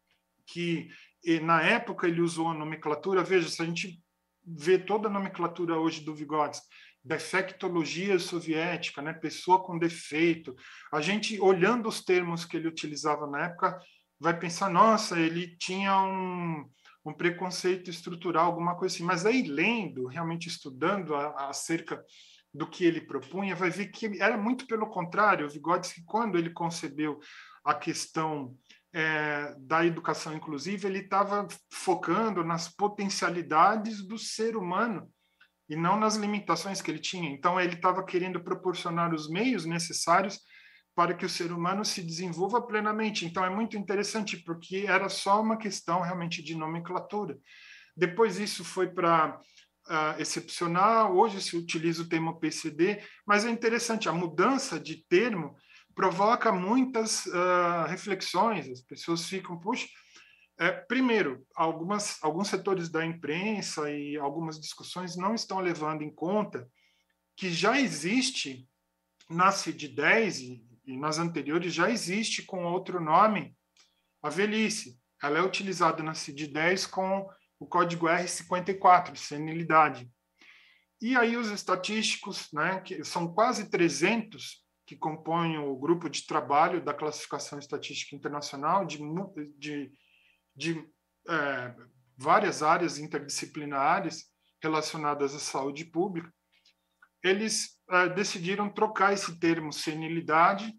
que e, na época ele usou a nomenclatura, veja, se a gente vê toda a nomenclatura hoje do Vygotsky, defectologia soviética, né? Pessoa com defeito, a gente, olhando os termos que ele utilizava na época, vai pensar, nossa, ele tinha um, um preconceito estrutural, alguma coisa assim. Mas aí, lendo, realmente estudando a, acerca do que ele propunha, vai ver que era muito pelo contrário. O Vygotsky, quando ele concebeu a questão é, da educação inclusiva, ele estava focando nas potencialidades do ser humano e não nas limitações que ele tinha. Então, ele estava querendo proporcionar os meios necessários para que o ser humano se desenvolva plenamente. Então, é muito interessante, porque era só uma questão realmente de nomenclatura. Depois, isso foi para uh, excepcional, hoje se utiliza o termo P C D, mas é interessante, a mudança de termo provoca muitas uh, reflexões, as pessoas ficam, puxa, é, primeiro, algumas, alguns setores da imprensa e algumas discussões não estão levando em conta que já existe na C I D dez e, e nas anteriores já existe com outro nome a velhice. Ela é utilizada na C I D dez com o código R cinquenta e quatro, senilidade. E aí os estatísticos, né, que são quase trezentos que compõem o grupo de trabalho da classificação estatística internacional de, de, de é, várias áreas interdisciplinares relacionadas à saúde pública, eles é, decidiram trocar esse termo senilidade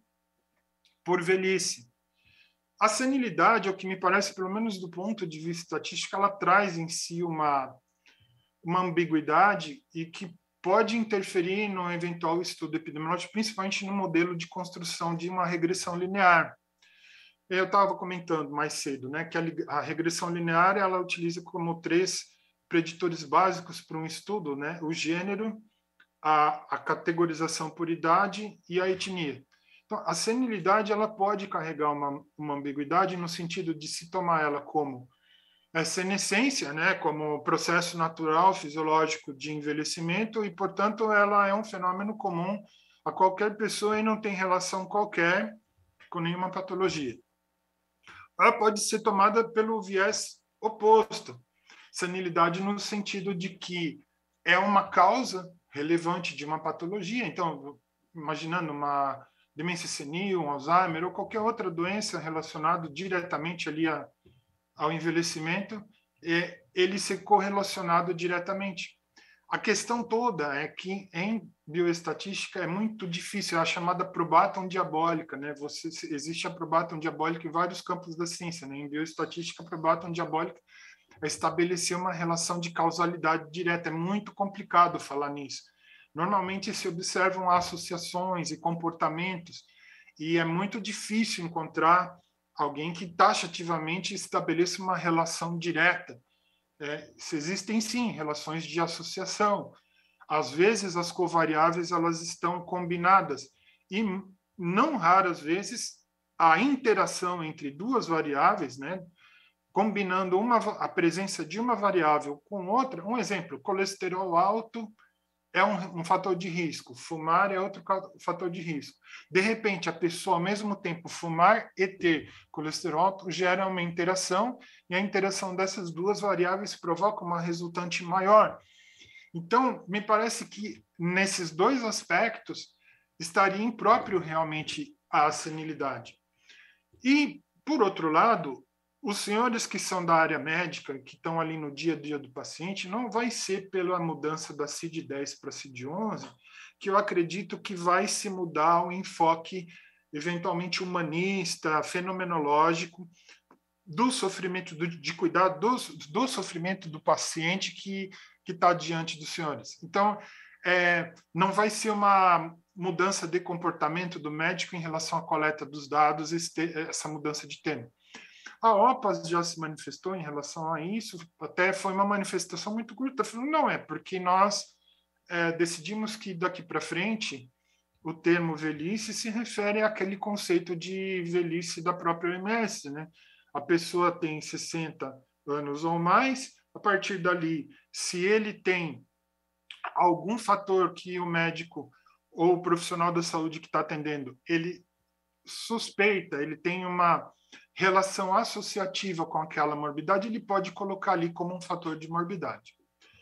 por velhice. A senilidade, ao que me parece, pelo menos do ponto de vista estatístico, ela traz em si uma, uma ambiguidade e que pode interferir no eventual estudo epidemiológico, principalmente no modelo de construção de uma regressão linear. Eu estava comentando mais cedo, né, que a, a regressão linear ela utiliza como três preditores básicos para um estudo, né, o gênero, a, a categorização por idade e a etnia. Então, a senilidade ela pode carregar uma, uma ambiguidade no sentido de se tomar ela como a senescência, né, como processo natural, fisiológico de envelhecimento, e, portanto, ela é um fenômeno comum a qualquer pessoa e não tem relação qualquer com nenhuma patologia. Ela pode ser tomada pelo viés oposto, senilidade no sentido de que é uma causa relevante de uma patologia. Então, imaginando uma demência senil, um Alzheimer ou qualquer outra doença relacionada diretamente ali a ao envelhecimento, ele ser correlacionado diretamente. A questão toda é que em bioestatística é muito difícil, é a chamada probatum diabólica, né? Você, existe a probatum diabólica em vários campos da ciência, né? Em bioestatística, a probatum diabólica é estabelecer uma relação de causalidade direta. É muito complicado falar nisso. Normalmente se observam associações e comportamentos e é muito difícil encontrar alguém que taxativamente estabeleça uma relação direta. É, existem, sim, relações de associação. Às vezes, as covariáveis elas estão combinadas. E, não raras vezes, a interação entre duas variáveis, né, combinando uma, a presença de uma variável com outra. Um exemplo, colesterol alto é um, um fator de risco, fumar é outro fator de risco. De repente, a pessoa, ao mesmo tempo, fumar e ter colesterol alto, gera uma interação, e a interação dessas duas variáveis provoca uma resultante maior. Então, me parece que, nesses dois aspectos, estaria impróprio realmente à senilidade. E, por outro lado, os senhores que são da área médica, que estão ali no dia a dia do paciente, não vai ser pela mudança da C I D dez para a C I D onze que eu acredito que vai se mudar o enfoque, eventualmente humanista, fenomenológico, do sofrimento, do, de cuidar do, do sofrimento do paciente que está diante dos senhores. Então, é, não vai ser uma mudança de comportamento do médico em relação à coleta dos dados, esse, essa mudança de tema. A OPAS já se manifestou em relação a isso, até foi uma manifestação muito curta, falando, não é, porque nós é, decidimos que daqui para frente o termo velhice se refere àquele conceito de velhice da própria O M S, né? A pessoa tem sessenta anos ou mais, a partir dali, se ele tem algum fator que o médico ou o profissional da saúde que está atendendo, ele suspeita, ele tem uma relação associativa com aquela morbidade, ele pode colocar ali como um fator de morbidade.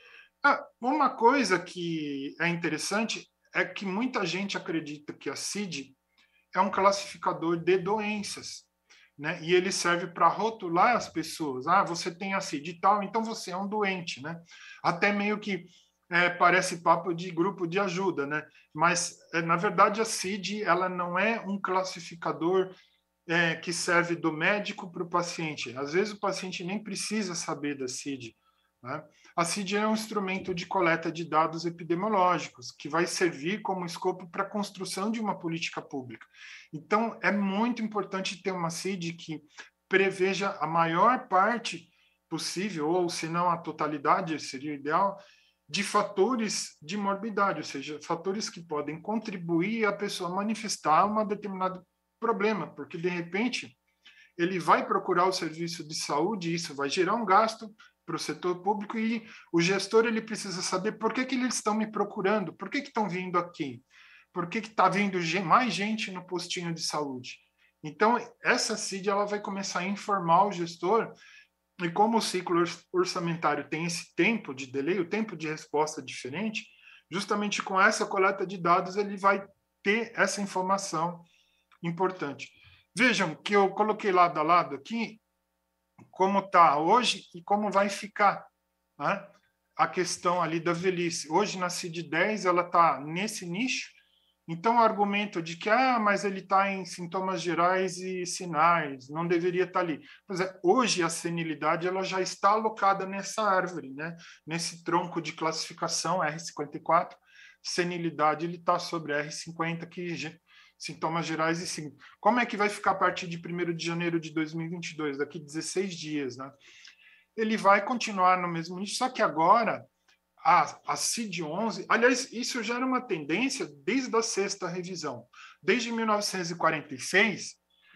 Ah, uma coisa que é interessante é que muita gente acredita que a C I D é um classificador de doenças, né? E ele serve para rotular as pessoas. Ah, você tem a C I D e tal, então você é um doente, né? Até meio que é, parece papo de grupo de ajuda, né? Mas, é, na verdade, a C I D ela não é um classificador é, que serve do médico para o paciente. Às vezes o paciente nem precisa saber da C I D, né? A C I D é um instrumento de coleta de dados epidemiológicos que vai servir como escopo para a construção de uma política pública. Então, é muito importante ter uma C I D que preveja a maior parte possível, ou se não a totalidade, seria o ideal, de fatores de morbidade, ou seja, fatores que podem contribuir a pessoa manifestar um determinado problema, porque, de repente, ele vai procurar o serviço de saúde e isso vai gerar um gasto para o setor público e o gestor ele precisa saber por que, que eles estão me procurando, por que, que estão vindo aqui, por que está vindo mais gente no postinho de saúde. Então, essa C I D ela vai começar a informar o gestor e como o ciclo orçamentário tem esse tempo de delay, o tempo de resposta diferente, justamente com essa coleta de dados ele vai ter essa informação importante. Vejam que eu coloquei lado a lado aqui como está hoje e como vai ficar, né? A questão ali da velhice. Hoje, na C I D dez, ela está nesse nicho, então o argumento de que ah, mas ele está em sintomas gerais e sinais, não deveria estar ali. Pois é, hoje a senilidade ela já está alocada nessa árvore, né? Nesse tronco de classificação R cinquenta e quatro, senilidade ele está sobre R cinquenta, que sintomas gerais e sim. Como é que vai ficar a partir de primeiro de janeiro de dois mil e vinte e dois, daqui dezesseis dias, né? Ele vai continuar no mesmo nicho, só que agora a, a C I D onze, aliás, isso já era uma tendência desde a sexta revisão. Desde mil novecentos e quarenta e seis,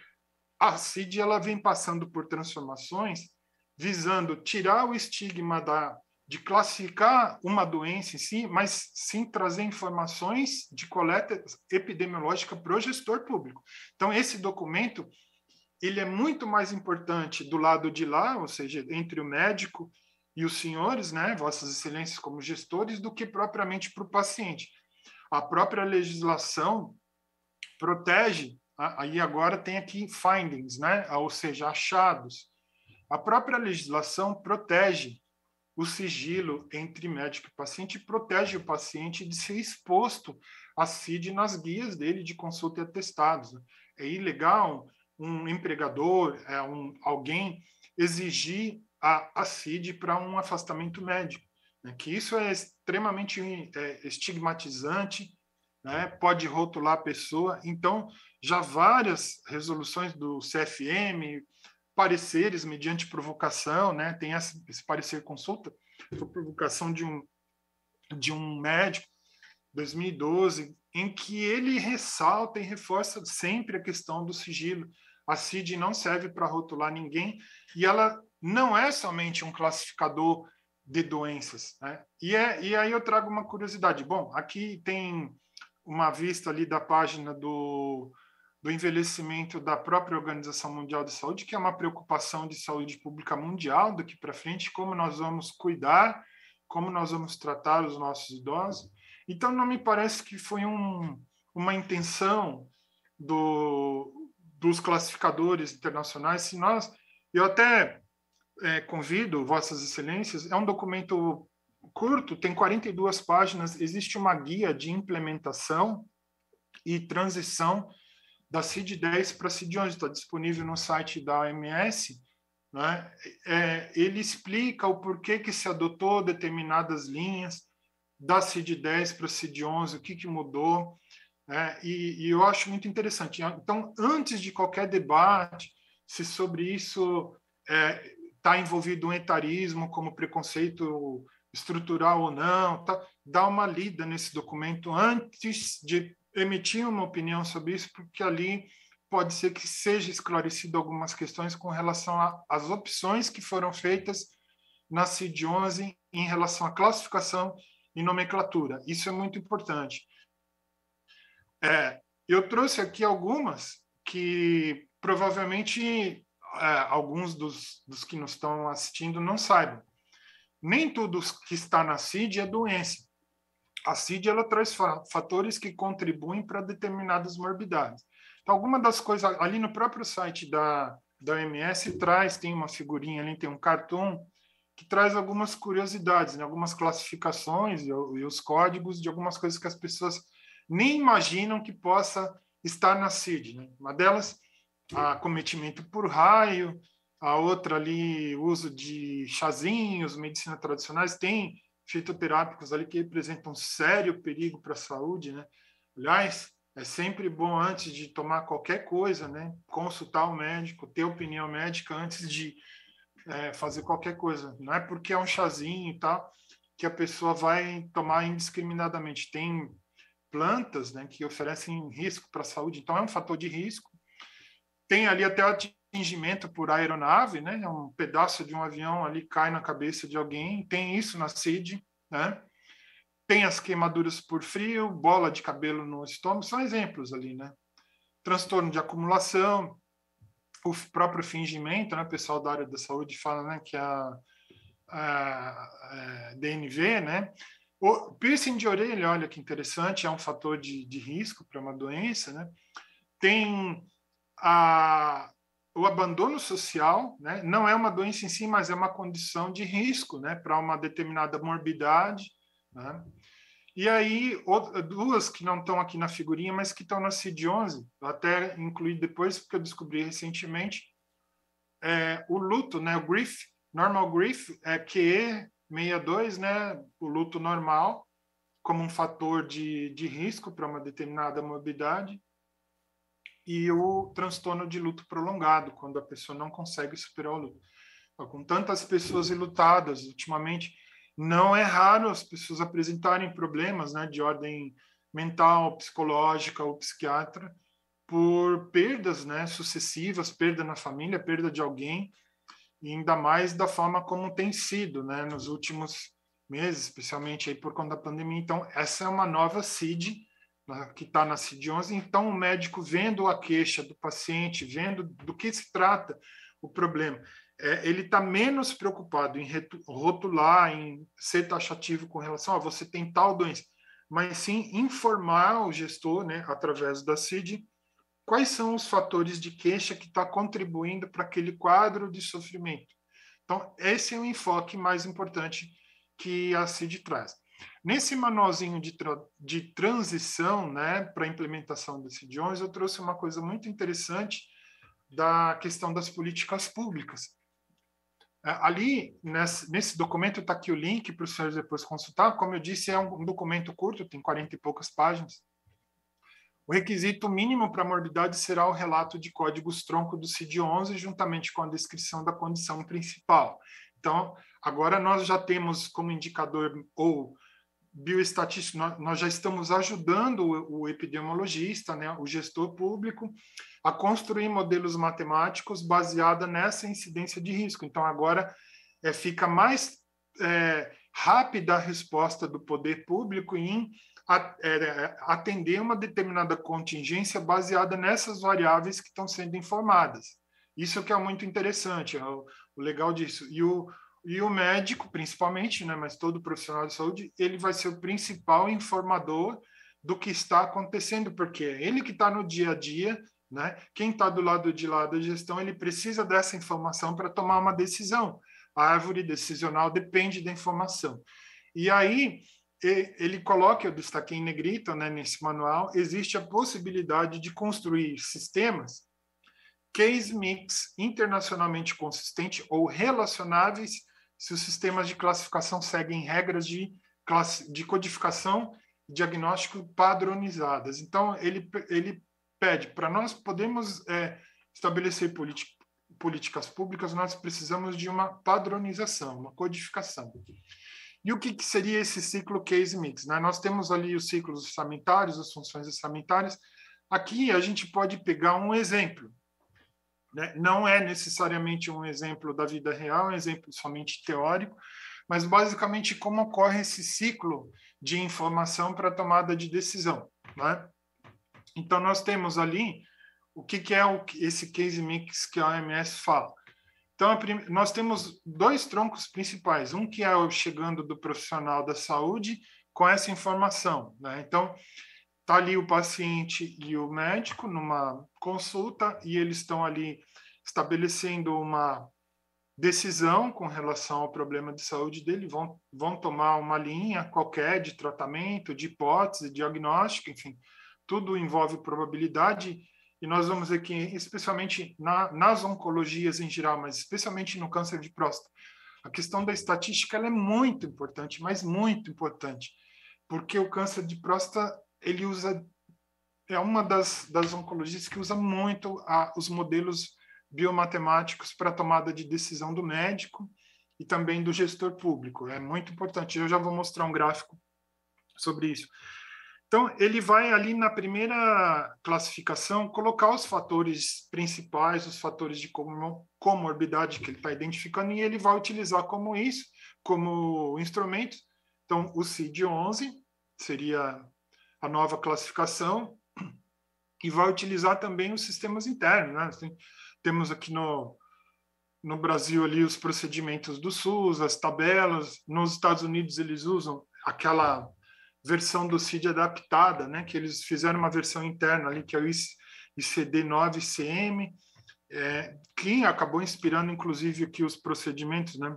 a C I D ela vem passando por transformações visando tirar o estigma da de classificar uma doença em si, mas sim trazer informações de coleta epidemiológica para o gestor público. Então, esse documento ele é muito mais importante do lado de lá, ou seja, entre o médico e os senhores, né, vossas excelências como gestores, do que propriamente para o paciente. A própria legislação protege, aí agora tem aqui findings, né, ou seja, achados. A própria legislação protege o sigilo entre médico e paciente e protege o paciente de ser exposto à C I D nas guias dele de consulta e atestados. É ilegal um empregador, é um, alguém exigir a, a C I D para um afastamento médico, né? Que isso é extremamente é, estigmatizante, né? Pode rotular a pessoa. Então, já várias resoluções do C F M, pareceres mediante provocação, né? Tem esse, esse parecer consulta, por provocação de um, de um médico, dois mil e doze, em que ele ressalta e reforça sempre a questão do sigilo. A C I D não serve para rotular ninguém e ela não é somente um classificador de doenças, né? E, é, e aí eu trago uma curiosidade. Bom, aqui tem uma vista ali da página do do envelhecimento da própria Organização Mundial de Saúde, que é uma preocupação de saúde pública mundial daqui para frente, como nós vamos cuidar, como nós vamos tratar os nossos idosos. Então, não me parece que foi um, uma intenção do, dos classificadores internacionais. Se nós, eu até é, convido Vossas Excelências, é um documento curto, tem quarenta e duas páginas, existe uma guia de implementação e transição da C I D dez para a C I D onze, está disponível no site da O M S, né? É, ele explica o porquê que se adotou determinadas linhas da C I D dez para a C I D onze, o que, que mudou, né? e, e eu acho muito interessante. Então, antes de qualquer debate, se sobre isso está é, envolvido um etarismo como preconceito estrutural ou não, tá? Dá uma lida nesse documento antes de emitir uma opinião sobre isso, porque ali pode ser que seja esclarecido algumas questões com relação às opções que foram feitas na C I D onze em relação à classificação e nomenclatura. Isso é muito importante. É, eu trouxe aqui algumas que provavelmente é, alguns dos, dos que nos estão assistindo não saibam. Nem tudo que está na C I D é doença. A C I D ela traz fatores que contribuem para determinadas morbidades. Então, alguma das coisas ali no próprio site da, da O M S traz, tem uma figurinha ali, tem um cartoon que traz algumas curiosidades, né? Algumas classificações e, e os códigos de algumas coisas que as pessoas nem imaginam que possa estar na C I D, né? Uma delas, acometimento por raio, a outra ali, uso de chazinhos, medicina tradicionais, tem fitoterápicos ali que representam um sério perigo para a saúde, né? Aliás, é sempre bom, antes de tomar qualquer coisa, né, consultar o médico, ter opinião médica antes de é, fazer qualquer coisa. Não é porque é um chazinho e tal que a pessoa vai tomar indiscriminadamente. Tem plantas, né, que oferecem risco para a saúde, então é um fator de risco. Tem ali até o atingimento por aeronave, né, um pedaço de um avião ali cai na cabeça de alguém, tem isso na C I D, né? Tem as queimaduras por frio, bola de cabelo no estômago, são exemplos ali, né? Transtorno de acumulação, o próprio fingimento, né? O pessoal da área da saúde fala, né, que a, a, a D N V, né? O piercing de orelha, olha que interessante, é um fator de, de risco para uma doença, né? Tem a, o abandono social, né? Não é uma doença em si, mas é uma condição de risco, né, para uma determinada morbidade, né? E aí, duas que não estão aqui na figurinha, mas que estão na C I D onze, eu até incluí depois, porque eu descobri recentemente, é, o luto, né, o grief, normal grief, é Q E sessenta e dois, né, o luto normal, como um fator de, de risco para uma determinada morbidade, e o transtorno de luto prolongado, quando a pessoa não consegue superar o luto. Com tantas pessoas enlutadas ultimamente, não é raro as pessoas apresentarem problemas, né, de ordem mental, psicológica ou psiquiatra por perdas, né, sucessivas, perda na família, perda de alguém, e ainda mais da forma como tem sido, né, nos últimos meses, especialmente aí por conta da pandemia. Então, essa é uma nova C I D, né, que está na C I D onze. Então, o médico vendo a queixa do paciente, vendo do que se trata o problema, é, ele está menos preocupado em rotular, em ser taxativo com relação a você tem tal doença, mas sim informar o gestor, né, através da C I D, quais são os fatores de queixa que está contribuindo para aquele quadro de sofrimento. Então, esse é o enfoque mais importante que a C I D traz. Nesse manualzinho de, tra de transição, né, para a implementação da C I D onze, eu trouxe uma coisa muito interessante da questão das políticas públicas. Ali, nesse, nesse documento, está aqui o link para os senhores depois consultar. Como eu disse, é um documento curto, tem quarenta e poucas páginas. O requisito mínimo para a morbidade será o relato de códigos tronco do C I D onze, juntamente com a descrição da condição principal. Então, agora nós já temos como indicador ou bioestatístico, nós já estamos ajudando o epidemiologista, né, o gestor público, a construir modelos matemáticos baseada nessa incidência de risco. Então, agora é, fica mais é, rápida a resposta do poder público em a, é, atender uma determinada contingência baseada nessas variáveis que estão sendo informadas. Isso que é muito interessante, é o, o legal disso. E o E o médico, principalmente, né, mas todo profissional de saúde, ele vai ser o principal informador do que está acontecendo, porque é ele que está no dia a dia, né? Quem está do lado de lá da gestão, ele precisa dessa informação para tomar uma decisão. A árvore decisional depende da informação. E aí, ele coloca, eu destaquei em negrito, né, nesse manual, existe a possibilidade de construir sistemas case mix internacionalmente consistente ou relacionáveis se os sistemas de classificação seguem regras de, classe, de codificação e diagnóstico padronizadas. Então, ele, ele pede, para nós podermos é, estabelecer políticas públicas, nós precisamos de uma padronização, uma codificação. E o que, que seria esse ciclo case mix? Né? Nós temos ali os ciclos orçamentários, as funções orçamentárias. Aqui a gente pode pegar um exemplo. Né? Não é necessariamente um exemplo da vida real, é um exemplo somente teórico, mas basicamente como ocorre esse ciclo de informação para tomada de decisão. Né? Então, nós temos ali o que, que é o, esse case mix que a O M S fala. Então, nós temos dois troncos principais. Um que é o chegando do profissional da saúde com essa informação. Né? Então, está ali o paciente e o médico numa consulta e eles estão ali estabelecendo uma decisão com relação ao problema de saúde dele, vão, vão tomar uma linha qualquer de tratamento, de hipótese, diagnóstico, enfim, tudo envolve probabilidade. E nós vamos ver que, especialmente na, nas oncologias em geral, mas especialmente no câncer de próstata, a questão da estatística ela é muito importante, mas muito importante, porque o câncer de próstata, ele usa, é uma das, das oncologias que usa muito a, os modelos biomatemáticos para a tomada de decisão do médico e também do gestor público. É muito importante. Eu já vou mostrar um gráfico sobre isso. Então, ele vai ali na primeira classificação colocar os fatores principais, os fatores de comorbidade que ele está identificando, e ele vai utilizar como isso, como instrumento. Então, o C I D onze seria a nova classificação, e vai utilizar também os sistemas internos. Né? Assim, temos aqui no, no Brasil ali os procedimentos do SUS, as tabelas. Nos Estados Unidos, eles usam aquela versão do C I D adaptada, né, que eles fizeram uma versão interna ali, que é o I C D nove C M, é, que acabou inspirando, inclusive, aqui os procedimentos, né,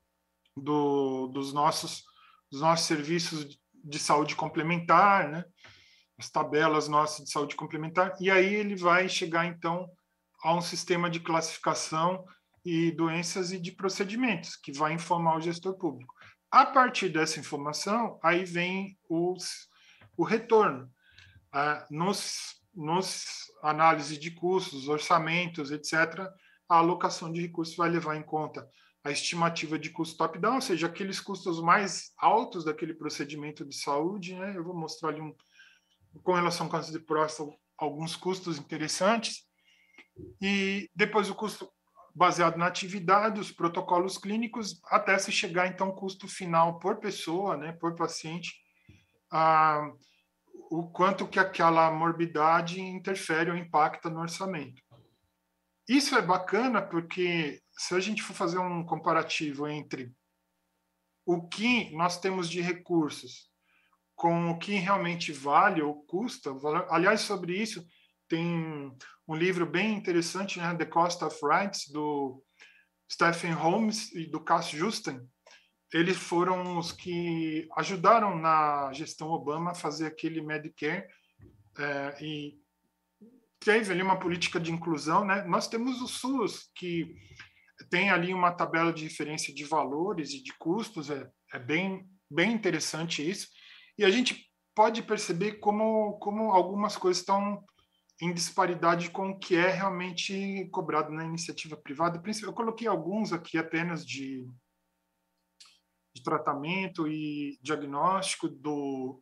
do, dos, nossos, dos nossos serviços de saúde complementar, né, as tabelas nossas de saúde complementar, e aí ele vai chegar, então, a um sistema de classificação e doenças e de procedimentos, que vai informar o gestor público. A partir dessa informação, aí vem os, o retorno. Ah, nos, nos análises de custos, orçamentos, etcétera, a alocação de recursos vai levar em conta a estimativa de custo top-down, ou seja, aqueles custos mais altos daquele procedimento de saúde. Né? Eu vou mostrar ali, um, com relação ao câncer de próstata, alguns custos interessantes. E depois o custo baseado na atividade, os protocolos clínicos, até se chegar, então, ao custo final por pessoa, né, por paciente, ah, o quanto que aquela morbidade interfere ou impacta no orçamento. Isso é bacana porque, se a gente for fazer um comparativo entre o que nós temos de recursos com o que realmente vale ou custa, aliás, sobre isso, tem um livro bem interessante, né, The Cost of Rights, do Stephen Holmes e do Cass Justen. Eles foram os que ajudaram na gestão Obama a fazer aquele Medicare, é, e teve ali uma política de inclusão. Né? Nós temos o SUS, que tem ali uma tabela de referência de valores e de custos, é, é bem, bem interessante isso, e a gente pode perceber como, como algumas coisas estão em disparidade com o que é realmente cobrado na iniciativa privada. Eu coloquei alguns aqui apenas de, de tratamento e diagnóstico do,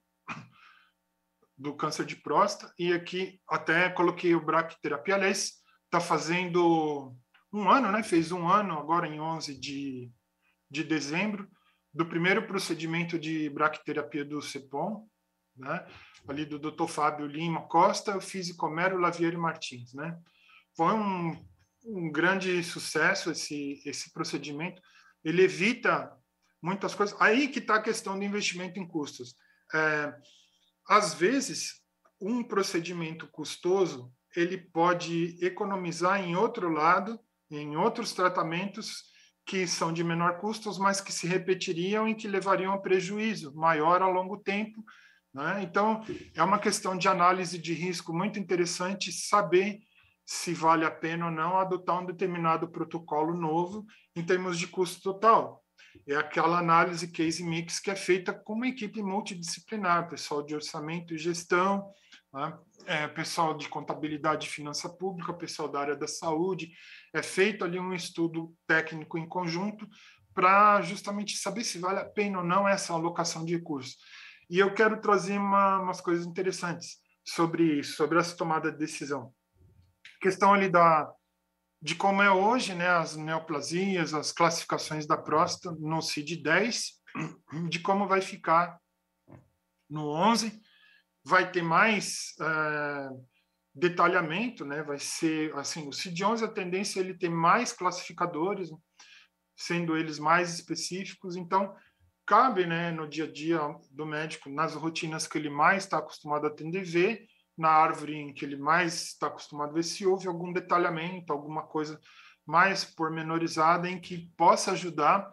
do câncer de próstata, e aqui até coloquei o braquiterapia. Aliás, está fazendo um ano, né? Fez um ano agora em onze de, de dezembro, do primeiro procedimento de braquiterapia do CEPOM, né? Ali do doutor Fábio Lima Costa, o físico Homero Lavieri Martins. Né? Foi um, um grande sucesso esse, esse procedimento. Ele evita muitas coisas. Aí que está a questão do investimento em custos. É, às vezes, um procedimento custoso ele pode economizar em outro lado, em outros tratamentos que são de menor custo, mas que se repetiriam e que levariam a prejuízo maior a longo tempo, né? Então, é uma questão de análise de risco muito interessante saber se vale a pena ou não adotar um determinado protocolo novo em termos de custo total. É aquela análise case mix que é feita com uma equipe multidisciplinar, pessoal de orçamento e gestão, né? É, pessoal de contabilidade e finança pública, pessoal da área da saúde. É feito ali um estudo técnico em conjunto para justamente saber se vale a pena ou não essa alocação de recursos. E eu quero trazer uma, umas coisas interessantes sobre isso, sobre essa tomada de decisão. A questão ali da, de como é hoje, né, as neoplasias, as classificações da próstata no C I D dez, de como vai ficar no onze. Vai ter mais é, detalhamento, né? Vai ser assim, o C I D onze, a tendência é ele ter mais classificadores, sendo eles mais específicos. Então, cabe, né, no dia a dia do médico, nas rotinas que ele mais está acostumado a atender, ver na árvore em que ele mais está acostumado a ver se houve algum detalhamento, alguma coisa mais pormenorizada em que possa ajudar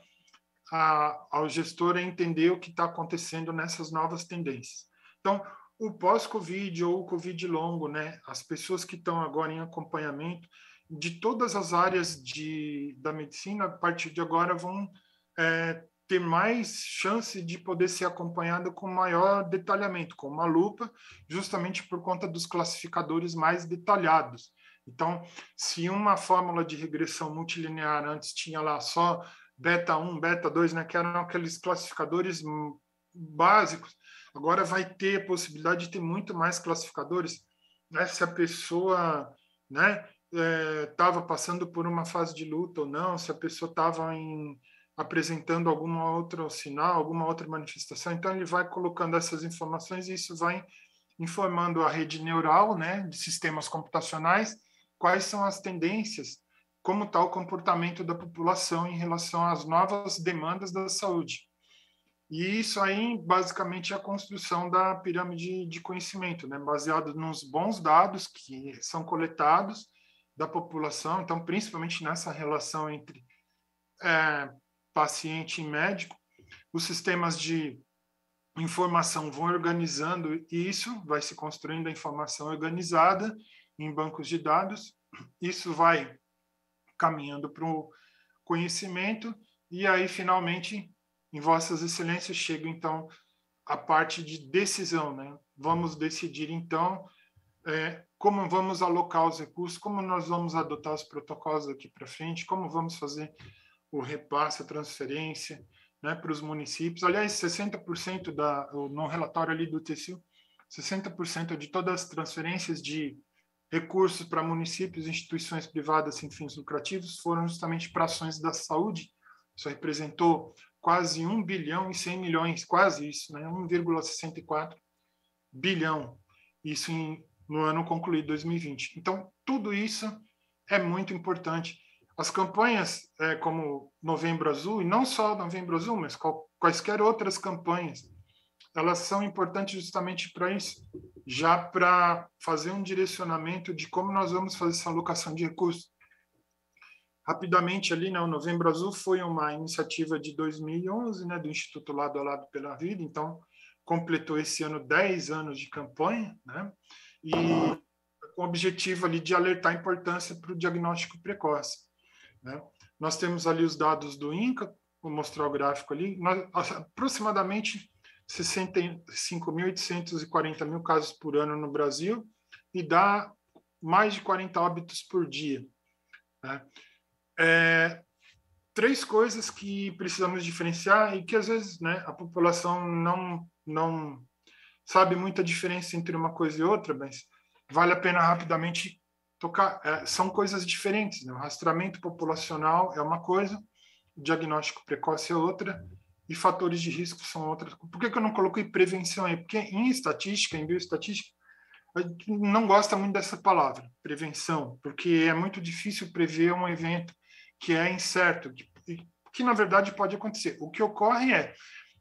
a, ao gestor a entender o que está acontecendo nessas novas tendências. Então, o pós-Covid ou o Covid longo, né? As pessoas que estão agora em acompanhamento de todas as áreas de, da medicina, a partir de agora, vão é, ter mais chance de poder ser acompanhado com maior detalhamento, com uma lupa, justamente por conta dos classificadores mais detalhados. Então, se uma fórmula de regressão multilinear antes tinha lá só beta um, beta dois, né, que eram aqueles classificadores básicos, agora vai ter a possibilidade de ter muito mais classificadores, né? Se a pessoa, né, estava é, passando por uma fase de luta ou não, se a pessoa estava apresentando alguma outra sinal, alguma outra manifestação. Então, ele vai colocando essas informações e isso vai informando a rede neural, né, de sistemas computacionais, quais são as tendências, como está o comportamento da população em relação às novas demandas da saúde. E isso aí, basicamente, é a construção da pirâmide de conhecimento, né? Baseado nos bons dados que são coletados da população, então, principalmente nessa relação entre é, paciente e médico, os sistemas de informação vão organizando isso, vai se construindo a informação organizada em bancos de dados, isso vai caminhando para o conhecimento, e aí, finalmente, em Vossas Excelências, chega, então, a parte de decisão, né? Vamos decidir, então, é, como vamos alocar os recursos, como nós vamos adotar os protocolos daqui para frente, como vamos fazer o repasse, a transferência, né, para os municípios. Aliás, sessenta por cento da, no relatório ali do T C U, sessenta por cento de todas as transferências de recursos para municípios e instituições privadas sem fins lucrativos foram justamente para ações da saúde. Isso representou quase um bilhão e cem milhões, quase isso, né? um vírgula sessenta e quatro bilhão, isso em, no ano concluído dois mil e vinte. Então, tudo isso é muito importante. As campanhas é, como Novembro Azul, e não só Novembro Azul, mas qual, quaisquer outras campanhas, elas são importantes justamente para isso, já para fazer um direcionamento de como nós vamos fazer essa alocação de recursos. Rapidamente ali, né, o Novembro Azul foi uma iniciativa de dois mil e onze, né, do Instituto Lado a Lado pela Vida, então completou esse ano dez anos de campanha, né, e com o objetivo ali de alertar a importância para o diagnóstico precoce, né. Nós temos ali os dados do INCA, vou mostrar o gráfico ali, nós, aproximadamente sessenta e cinco mil oitocentos e quarenta mil casos por ano no Brasil e dá mais de quarenta óbitos por dia, né. É, três coisas que precisamos diferenciar e que às vezes, né, a população não não sabe muita diferença entre uma coisa e outra, mas vale a pena rapidamente tocar. É, são coisas diferentes, né? O rastreamento populacional é uma coisa, o diagnóstico precoce é outra e fatores de risco são outras. Por que que eu não coloquei prevenção aí? Porque em estatística, em bioestatística, a gente não gosta muito dessa palavra, prevenção, porque é muito difícil prever um evento que é incerto, que, que na verdade pode acontecer. O que ocorre é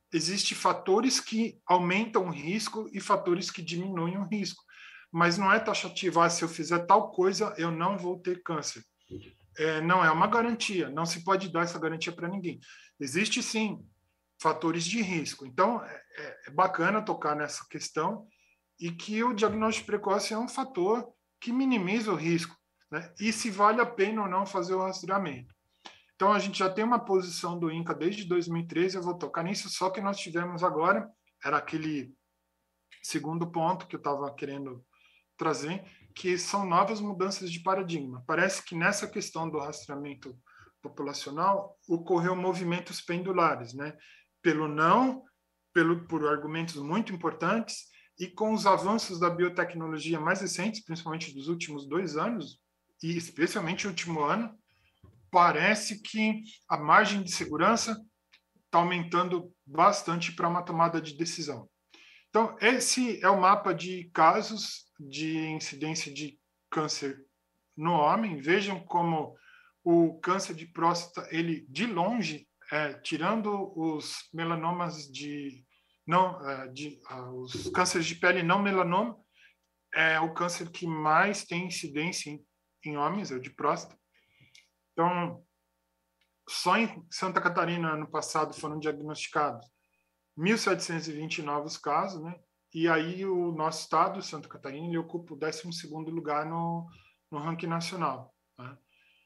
existem fatores que aumentam o risco e fatores que diminuem o risco. Mas não é taxativo, ah, se eu fizer tal coisa, eu não vou ter câncer. É, não é uma garantia, não se pode dar essa garantia para ninguém. Existe, sim, fatores de risco. Então, é, é bacana tocar nessa questão e que o diagnóstico precoce é um fator que minimiza o risco, né? E se vale a pena ou não fazer o rastreamento. Então, a gente já tem uma posição do INCA desde dois mil e treze, eu vou tocar nisso, só que nós tivemos agora, era aquele segundo ponto que eu estava querendo trazer, que são novas mudanças de paradigma. Parece que nessa questão do rastreamento populacional ocorreu movimentos pendulares, né? Pelo não, pelo, por argumentos muito importantes, e com os avanços da biotecnologia mais recentes, principalmente dos últimos dois anos, e especialmente o último ano, parece que a margem de segurança está aumentando bastante para uma tomada de decisão. Então, esse é o mapa de casos de incidência de câncer no homem. Vejam como o câncer de próstata, ele de longe, é, tirando os melanomas de não, é, de, uh, os cânceres de pele não melanoma, é o câncer que mais tem incidência em, em homens, é o de próstata. Então, só em Santa Catarina, ano passado, foram diagnosticados mil setecentos e vinte novos casos, né? E aí o nosso estado, Santa Catarina, ele ocupa o décimo segundo lugar no, no ranking nacional, né?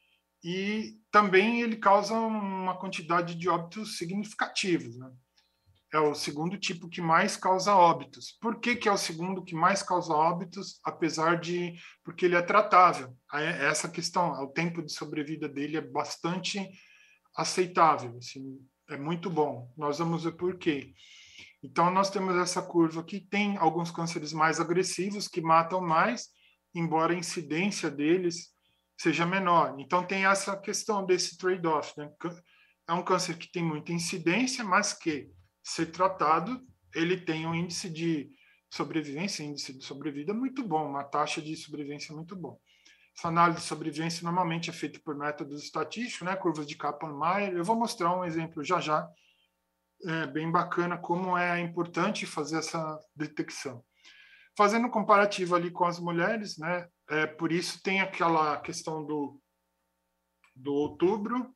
E também ele causa uma quantidade de óbitos significativos, né? É o segundo tipo que mais causa óbitos. Por que que é o segundo que mais causa óbitos, apesar de... porque ele é tratável. Essa questão, o tempo de sobrevida dele é bastante aceitável, assim, é muito bom. Nós vamos ver por quê. Então, nós temos essa curva aqui, tem alguns cânceres mais agressivos que matam mais, embora a incidência deles seja menor. Então, tem essa questão desse trade-off, né? É um câncer que tem muita incidência, mas que, ser tratado, ele tem um índice de sobrevivência, índice de sobrevida muito bom, uma taxa de sobrevivência muito bom. Essa análise de sobrevivência normalmente é feita por métodos estatísticos, né? Curvas de Kaplan-Meier. Eu vou mostrar um exemplo já já, é bem bacana como é importante fazer essa detecção. Fazendo um comparativo ali com as mulheres, né? É, por isso tem aquela questão do, do outubro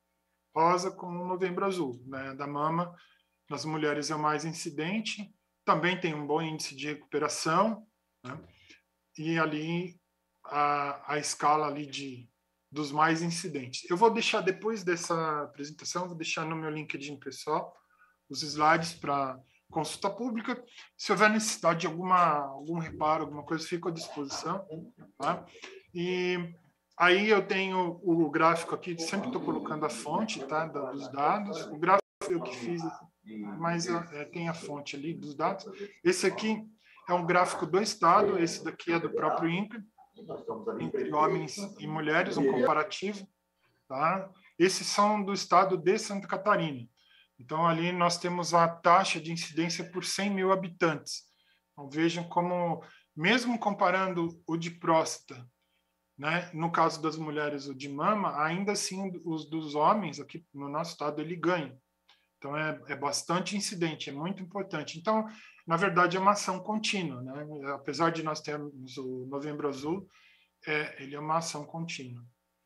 rosa com o novembro azul, né? Da mama, nas mulheres é o mais incidente, também tem um bom índice de recuperação, né? E ali a, a escala ali de, dos mais incidentes. Eu vou deixar, depois dessa apresentação, vou deixar no meu LinkedIn pessoal os slides para consulta pública. Se houver necessidade de alguma, algum reparo, alguma coisa, fico à disposição, tá? E aí eu tenho o gráfico aqui, sempre estou colocando a fonte, tá, dos dados. O gráfico eu que fiz, mas é, tem a fonte ali dos dados. Esse aqui é um gráfico do Estado, esse daqui é do próprio INCA, entre homens e mulheres, um comparativo, tá? Esses são do Estado de Santa Catarina. Então, ali nós temos a taxa de incidência por cem mil habitantes. Então, vejam como, mesmo comparando o de próstata, né, no caso das mulheres, o de mama, ainda assim, os dos homens, aqui no nosso estado, ele ganha. Então, é, é bastante incidente, é muito importante. Então, na verdade, é uma ação contínua, né? Apesar de nós termos o Novembro Azul, é, ele é uma ação contínua.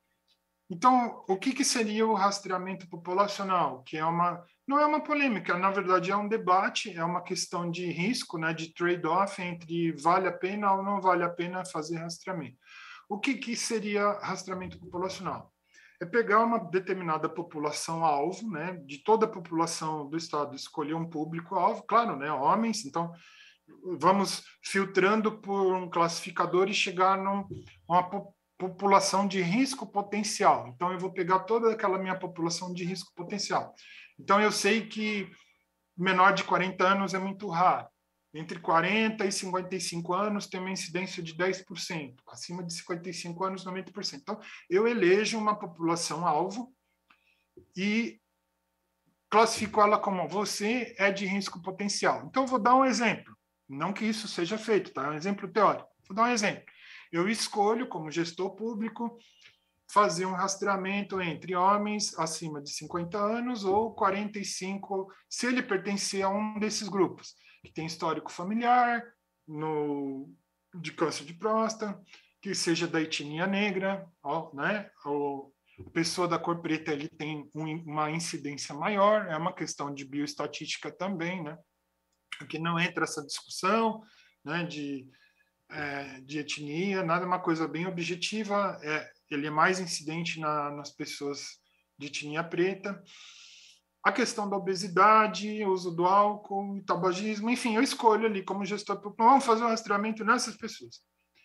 Então, o que, que seria o rastreamento populacional? Que é uma, não é uma polêmica, na verdade é um debate, é uma questão de risco, né, de trade-off entre vale a pena ou não vale a pena fazer rastreamento. O que, que seria rastreamento populacional? É pegar uma determinada população-alvo, né, de toda a população do estado, escolher um público-alvo, claro, né, homens, então vamos filtrando por um classificador e chegar numa população população de risco potencial. Então, eu vou pegar toda aquela minha população de risco potencial. Então, eu sei que menor de quarenta anos é muito raro. Entre quarenta e cinquenta e cinco anos tem uma incidência de dez por cento. Acima de cinquenta e cinco anos, noventa por cento. Então, eu elejo uma população-alvo e classifico ela como você é de risco potencial. Então, eu vou dar um exemplo. Não que isso seja feito, tá? É um exemplo teórico. Vou dar um exemplo. Eu escolho, como gestor público, fazer um rastreamento entre homens acima de cinquenta anos ou quarenta e cinco, se ele pertencer a um desses grupos, que tem histórico familiar, no, de câncer de próstata, que seja da etnia negra, ó, né? Ou pessoa da cor preta, ele tem um, uma incidência maior, é uma questão de bioestatística também, né? Aqui não entra essa discussão, né, de, é, de etnia, nada, é uma coisa bem objetiva, é, ele é mais incidente na, nas pessoas de etnia preta. A questão da obesidade, uso do álcool, tabagismo, enfim, eu escolho ali como gestor, vamos fazer um rastreamento nessas pessoas.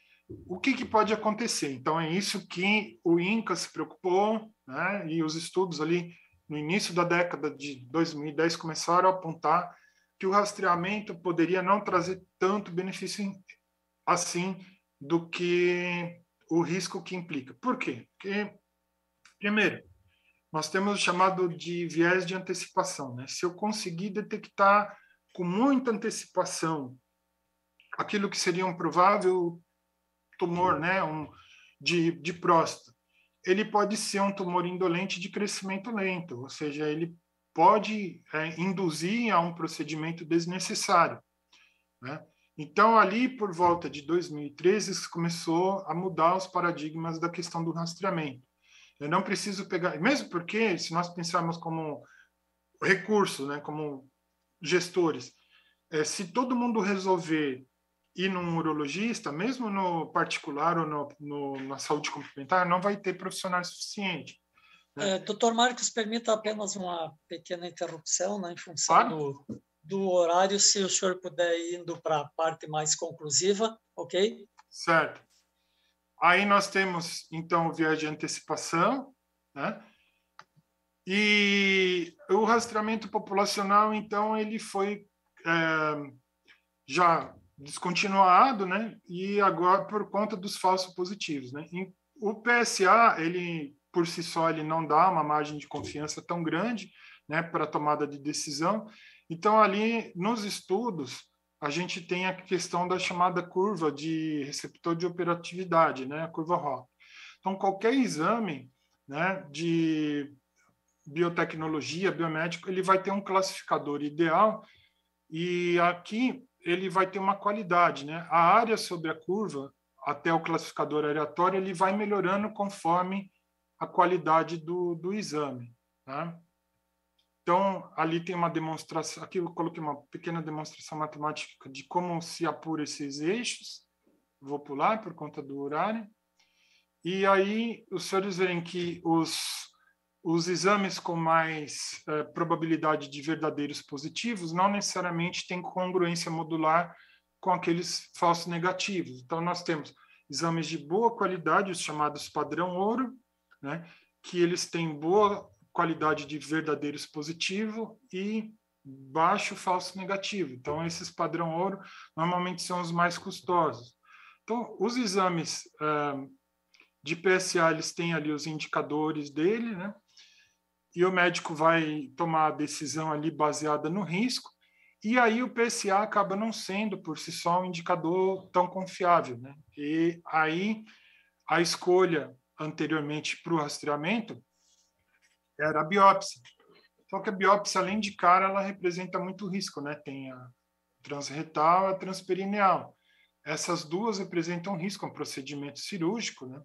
O que, que pode acontecer? Então, é isso que o INCA se preocupou, né, e os estudos ali no início da década de dois mil e dez começaram a apontar que o rastreamento poderia não trazer tanto benefício assim do que o risco que implica. Por quê? Porque, primeiro, nós temos o chamado de viés de antecipação, né? Se eu conseguir detectar com muita antecipação aquilo que seria um provável tumor, né, um, de, de próstata, ele pode ser um tumor indolente de crescimento lento, ou seja, ele pode é, induzir a um procedimento desnecessário, né? Então, ali por volta de dois mil e treze, começou a mudar os paradigmas da questão do rastreamento. Eu não preciso pegar, mesmo porque, se nós pensarmos como recurso, né, como gestores, é, se todo mundo resolver ir num urologista, mesmo no particular ou no, no, na saúde complementar, não vai ter profissional suficiente. É, doutor Marcos, permita apenas uma pequena interrupção, né, em função Claro. do, do horário, se o senhor puder ir indo para a parte mais conclusiva, ok? Certo. Aí nós temos, então, o viés de antecipação, né? E o rastreamento populacional, então, ele foi é, já descontinuado, né? E agora por conta dos falsos positivos, né? E o P S A, ele por si só, ele não dá uma margem de confiança tão grande, né, para a tomada de decisão. Então, ali nos estudos, a gente tem a questão da chamada curva de receptor de operatividade, né, a curva R O C. Então, qualquer exame, né, de biotecnologia, biomédico, ele vai ter um classificador ideal e aqui ele vai ter uma qualidade, né? A área sobre a curva até o classificador aleatório, ele vai melhorando conforme a qualidade do, do exame, tá? Então, ali tem uma demonstração, aqui eu coloquei uma pequena demonstração matemática de como se apura esses eixos, vou pular por conta do horário, e aí os senhores veem que os, os exames com mais eh, probabilidade de verdadeiros positivos não necessariamente têm congruência modular com aqueles falsos negativos. Então, nós temos exames de boa qualidade, os chamados padrão ouro, né, que eles têm boa qualidade de verdadeiros positivo e baixo falso negativo. Então, esses padrão ouro normalmente são os mais custosos. Então, os exames uh, de P S A, eles têm ali os indicadores dele, né? E o médico vai tomar a decisão ali baseada no risco, e aí o P S A acaba não sendo, por si só, um indicador tão confiável, né? E aí a escolha anteriormente para o rastreamento era a biópsia. Só que a biópsia, além de cara, ela representa muito risco, né? Tem a transretal e a transperineal. Essas duas representam risco, um procedimento cirúrgico, né?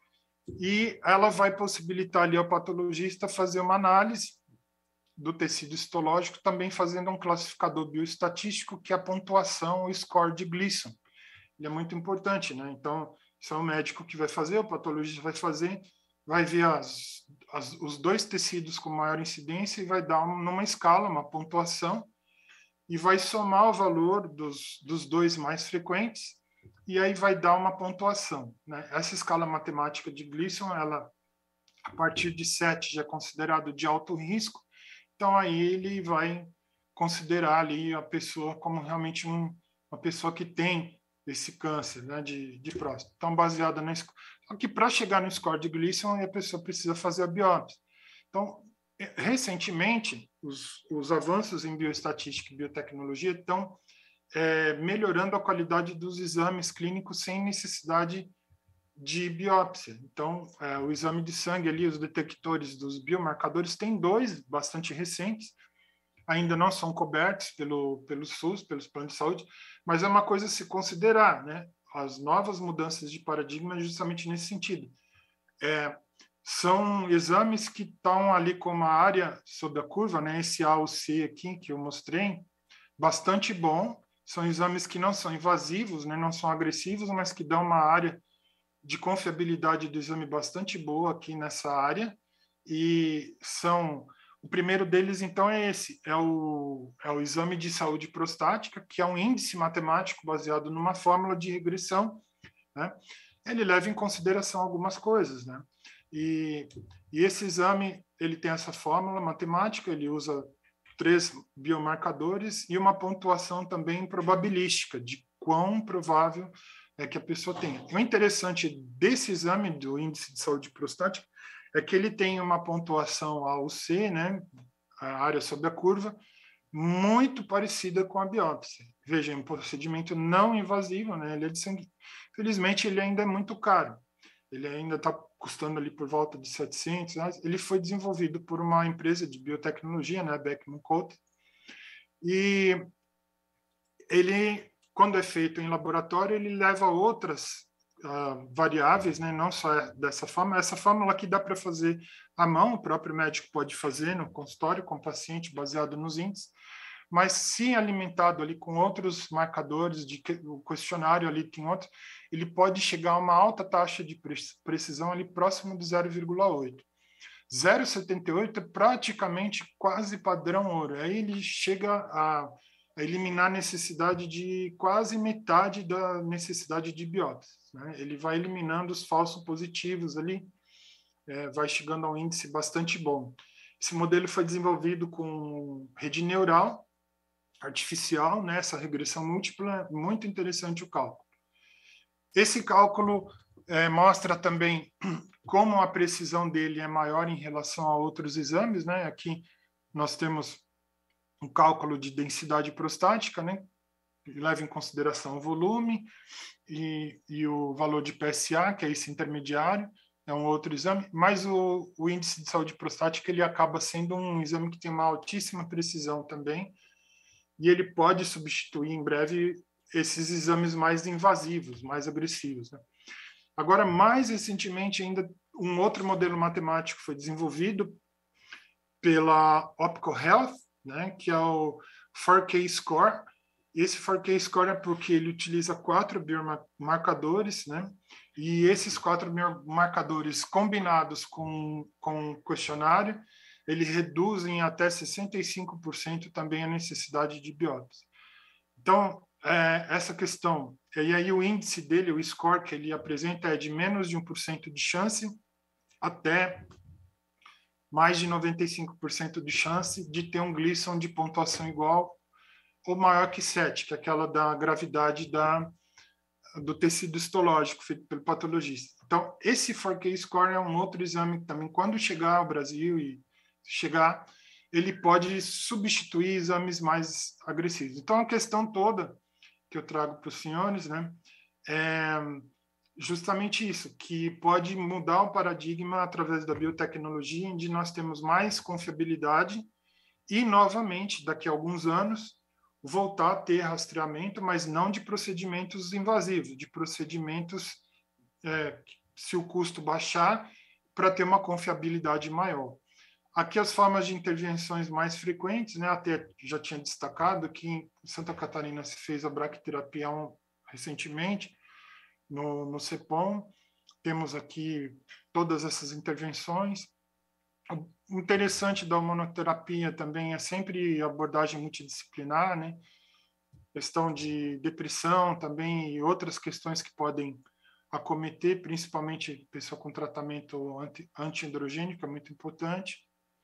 E ela vai possibilitar ali ao patologista fazer uma análise do tecido histológico, também fazendo um classificador bioestatístico, que é a pontuação, o score de Gleason. Ele é muito importante, né? Então, isso é o médico que vai fazer, o patologista vai fazer, vai ver as, as, os dois tecidos com maior incidência e vai dar uma, numa escala, uma pontuação, e vai somar o valor dos, dos dois mais frequentes, e aí vai dar uma pontuação, né? Essa escala matemática de Gleason, ela, a partir de sete, já é considerado de alto risco, então aí ele vai considerar ali a pessoa como realmente um, uma pessoa que tem esse câncer, né, de, de próstata. Então, baseada na escola. Só que para chegar no score de Gleason, a pessoa precisa fazer a biópsia. Então, recentemente, os, os avanços em bioestatística e biotecnologia estão é, melhorando a qualidade dos exames clínicos sem necessidade de biópsia. Então, é, o exame de sangue ali, os detectores dos biomarcadores, tem dois bastante recentes, ainda não são cobertos pelo, pelo SUS, pelos planos de saúde, mas é uma coisa a se considerar, né? As novas mudanças de paradigma justamente nesse sentido. É, são exames que estão ali como a área sob a curva, né? Esse A ou C aqui que eu mostrei, bastante bom. São exames que não são invasivos, né? Não são agressivos, mas que dão uma área de confiabilidade do exame bastante boa aqui nessa área. E são... O primeiro deles, então, é esse, é o, é o exame de saúde prostática, que é um índice matemático baseado numa fórmula de regressão, né? Ele leva em consideração algumas coisas, né? E, e esse exame, ele tem essa fórmula matemática, ele usa três biomarcadores e uma pontuação também probabilística, de quão provável é que a pessoa tenha. O interessante desse exame, do índice de saúde prostática, é que ele tem uma pontuação A ou C, né, a área sob a curva, muito parecida com a biópsia. Veja, é um procedimento não invasivo, né, ele é de sangue. Felizmente, ele ainda é muito caro. Ele ainda está custando ali por volta de setecentos reais. Ele foi desenvolvido por uma empresa de biotecnologia, né, Beckman Coulter, e ele, quando é feito em laboratório, ele leva outras Uh, variáveis, né? Não só dessa forma. Essa fórmula aqui dá para fazer à mão, o próprio médico pode fazer no consultório com o paciente, baseado nos índices, mas se alimentado ali com outros marcadores, de que, o questionário ali tem outros, ele pode chegar a uma alta taxa de precisão ali próximo de zero vírgula oito. zero vírgula setenta e oito é praticamente quase padrão ouro. Aí ele chega a, a eliminar a necessidade de quase metade da necessidade de biópsia. Né? Ele vai eliminando os falsos positivos ali, é, vai chegando a um índice bastante bom. Esse modelo foi desenvolvido com rede neural artificial, né? Essa regressão múltipla, muito interessante o cálculo. Esse cálculo é, mostra também como a precisão dele é maior em relação a outros exames, né? Aqui nós temos um cálculo de densidade prostática, né? Leva em consideração o volume e, e o valor de P S A, que é esse intermediário, é um outro exame, mas o, o índice de saúde prostática ele acaba sendo um exame que tem uma altíssima precisão também, e ele pode substituir em breve esses exames mais invasivos, mais agressivos, né? Agora, mais recentemente ainda, um outro modelo matemático foi desenvolvido pela Opco Health, né, que é o quatro K Score. Esse quatro K Score é porque ele utiliza quatro biomarcadores, né? E esses quatro biomarcadores combinados com, com o questionário, eles reduzem até sessenta e cinco por cento também a necessidade de biópsia. Então, é, essa questão, e aí o índice dele, o score que ele apresenta é de menos de um por cento de chance até mais de noventa e cinco por cento de chance de ter um Gleason de pontuação igual ou maior que sete, que é aquela da gravidade da, do tecido histológico feito pelo patologista. Então, esse quatro K Score é um outro exame que também, quando chegar ao Brasil e chegar, ele pode substituir exames mais agressivos. Então, a questão toda que eu trago para os senhores, né, é justamente isso, que pode mudar o paradigma através da biotecnologia, onde nós temos mais confiabilidade e, novamente, daqui a alguns anos, voltar a ter rastreamento, mas não de procedimentos invasivos, de procedimentos, é, se o custo baixar, para ter uma confiabilidade maior. Aqui as formas de intervenções mais frequentes, né, até já tinha destacado que em Santa Catarina se fez a braquiterapia um, recentemente, no, no CEPOM, temos aqui todas essas intervenções. O interessante da hormonoterapia também é sempre a abordagem multidisciplinar, né? Questão de depressão também e outras questões que podem acometer, principalmente pessoa com tratamento anti, anti-androgênico, é muito importante.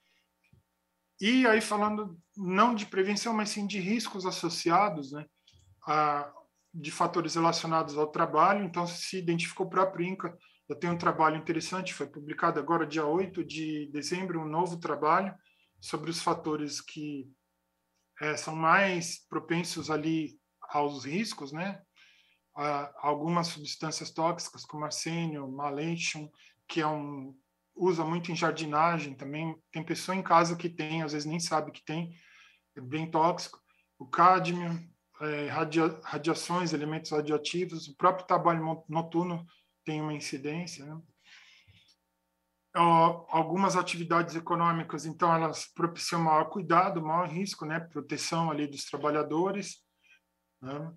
E aí falando não de prevenção, mas sim de riscos associados, né? A, de fatores relacionados ao trabalho. Então, se identificou o próprio INCA. Eu tenho um trabalho interessante, foi publicado agora, dia oito de dezembro, um novo trabalho sobre os fatores que é, são mais propensos ali aos riscos, né? uh, algumas substâncias tóxicas, como arsênio, maleixium, que é um, usa muito em jardinagem também. Tem pessoa em casa que tem, às vezes nem sabe que tem, é bem tóxico. O cádmio, é, radia, radiações, elementos radioativos, o próprio trabalho noturno tem uma incidência, né? Algumas atividades econômicas, então, elas propiciam maior cuidado, maior risco, né? Proteção ali dos trabalhadores, né?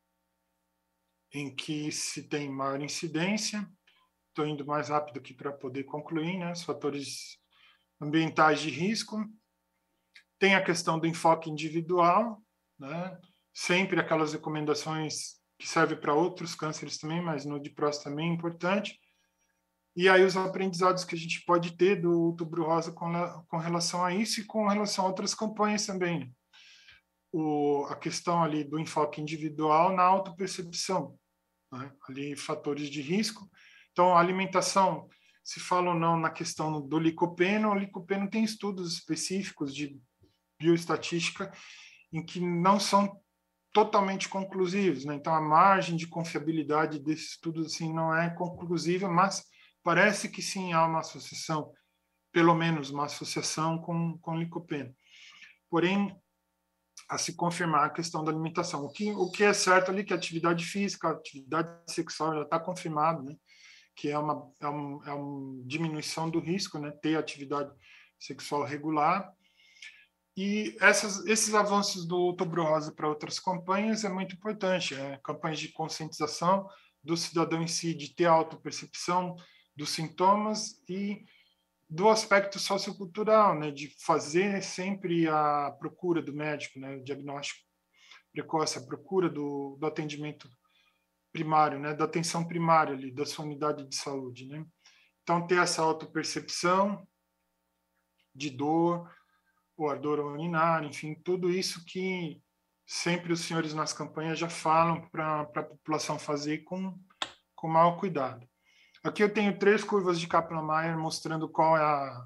Em que se tem maior incidência. Estou indo mais rápido aqui para poder concluir, né? Os fatores ambientais de risco. Tem a questão do enfoque individual, né? Sempre aquelas recomendações que servem para outros cânceres também, mas no de próstata também é importante. E aí os aprendizados que a gente pode ter do Outubro Rosa com, com relação a isso e com relação a outras campanhas também. O, a questão ali do enfoque individual na autopercepção, né? Ali fatores de risco. Então, a alimentação, se fala ou não na questão do licopeno, o licopeno tem estudos específicos de bioestatística em que não são totalmente conclusivos, né? Então, a margem de confiabilidade desses estudos assim, não é conclusiva, mas parece que sim há uma associação, pelo menos uma associação com, com licopeno. Porém, a se confirmar a questão da alimentação. O que, o que é certo ali que a atividade física, a atividade sexual já está confirmado, né? Que é uma, é, um, é uma diminuição do risco, né? Ter atividade sexual regular. E essas, esses avanços do Outubro Rosa para outras campanhas é muito importante. É, campanhas de conscientização do cidadão em si, de ter autopercepção dos sintomas e do aspecto sociocultural, né, de fazer sempre a procura do médico, né, o diagnóstico precoce, a procura do, do atendimento primário, né, da atenção primária ali, da sua unidade de saúde, né. Então, ter essa autopercepção de dor, ou ardor urinária, enfim, tudo isso que sempre os senhores nas campanhas já falam para a população fazer com, com maior cuidado. Aqui eu tenho três curvas de Kaplan-Meier mostrando qual é a,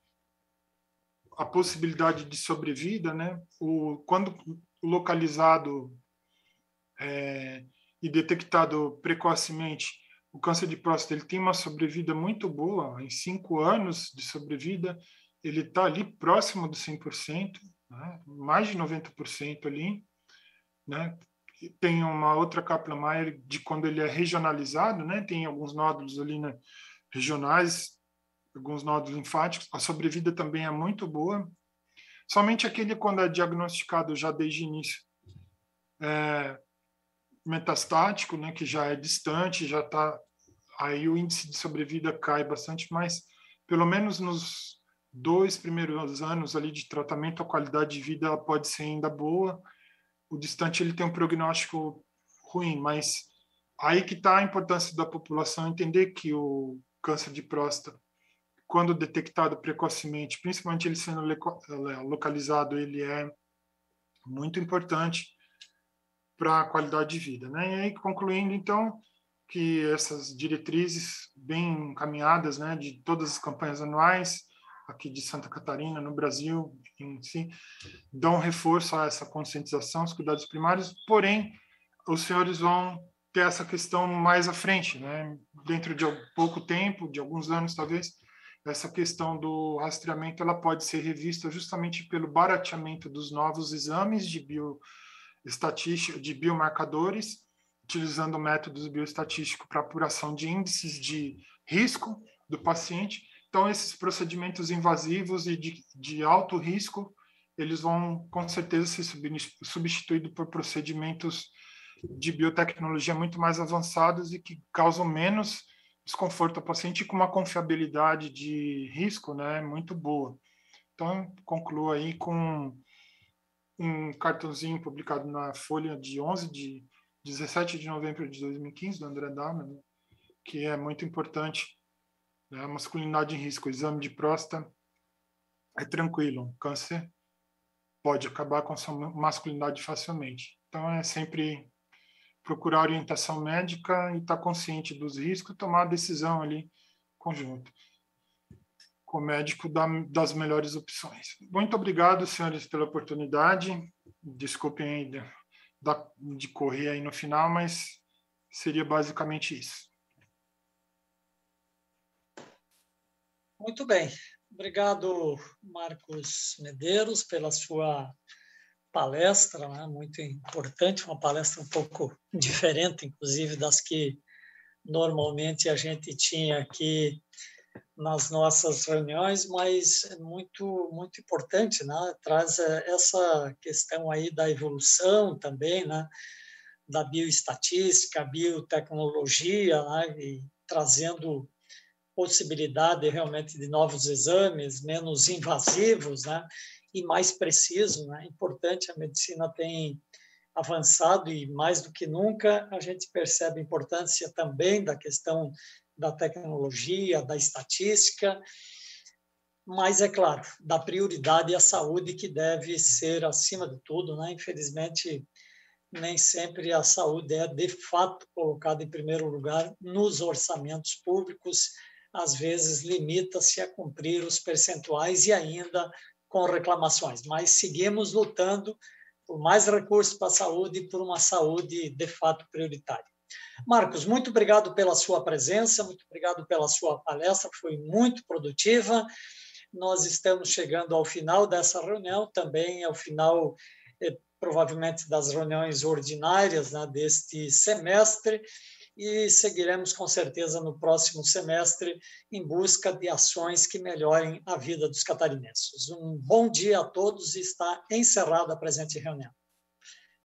a possibilidade de sobrevida, né? O, quando localizado é, e detectado precocemente, o câncer de próstata ele tem uma sobrevida muito boa, em cinco anos de sobrevida, ele está ali próximo dos cem por cento, né? Mais de noventa por cento ali, né? Tem uma outra Kaplan-Meier de quando ele é regionalizado, né? Tem alguns nódulos ali, né, regionais, alguns nódulos linfáticos. A sobrevida também é muito boa. Somente aquele quando é diagnosticado já desde o início é metastático, né, que já é distante, já está aí o índice de sobrevida cai bastante, mas pelo menos nos dois primeiros anos ali de tratamento, a qualidade de vida ela pode ser ainda boa. O distante ele tem um prognóstico ruim, mas aí que está a importância da população entender que o câncer de próstata, quando detectado precocemente, principalmente ele sendo localizado, ele é muito importante para a qualidade de vida, né? E aí, concluindo, então, que essas diretrizes bem encaminhadas, né, de todas as campanhas anuais, aqui de Santa Catarina, no Brasil, em si, dão reforço a essa conscientização, os cuidados primários, porém, os senhores vão ter essa questão mais à frente, né? Dentro de pouco tempo, de alguns anos talvez, essa questão do rastreamento ela pode ser revista justamente pelo barateamento dos novos exames de bioestatística, de biomarcadores, utilizando métodos bioestatísticos para apuração de índices de risco do paciente. Então, esses procedimentos invasivos e de, de alto risco, eles vão, com certeza, ser substituídos por procedimentos de biotecnologia muito mais avançados e que causam menos desconforto ao paciente com uma confiabilidade de risco, né, muito boa. Então, concluo aí com um cartãozinho publicado na Folha de onze de dezessete de novembro de dois mil e quinze, do André Dahmer, né, que é muito importante. A masculinidade em risco, o exame de próstata é tranquilo, o câncer pode acabar com a sua masculinidade facilmente. Então, é sempre procurar orientação médica e estar consciente dos riscos e tomar a decisão ali conjunto com o médico das melhores opções. Muito obrigado, senhores, pela oportunidade. Desculpem aí de, de correr aí no final, mas Seria basicamente isso. Muito bem. Obrigado, Marcos Medeiros, pela sua palestra, né? Muito importante, uma palestra um pouco diferente, inclusive, das que normalmente a gente tinha aqui nas nossas reuniões, mas é muito, muito importante, né? Traz essa questão aí da evolução também, né? Da bioestatística, biotecnologia, né? E trazendo possibilidade realmente de novos exames, menos invasivos, né? E mais precisos, né? Importante, a medicina tem avançado e, mais do que nunca, a gente percebe a importância também da questão da tecnologia, da estatística, mas, é claro, da prioridade à saúde, que deve ser acima de tudo, né? Infelizmente, nem sempre a saúde é, de fato, colocada em primeiro lugar nos orçamentos públicos, às vezes limita-se a cumprir os percentuais e ainda com reclamações, mas seguimos lutando por mais recursos para a saúde e por uma saúde, de fato, prioritária. Marcos, muito obrigado pela sua presença, muito obrigado pela sua palestra, foi muito produtiva. Nós estamos chegando ao final dessa reunião, também ao final, eh, provavelmente, das reuniões ordinárias, né, deste semestre, e seguiremos, com certeza, no próximo semestre, em busca de ações que melhorem a vida dos catarinenses. Um bom dia a todos e está encerrada a presente reunião.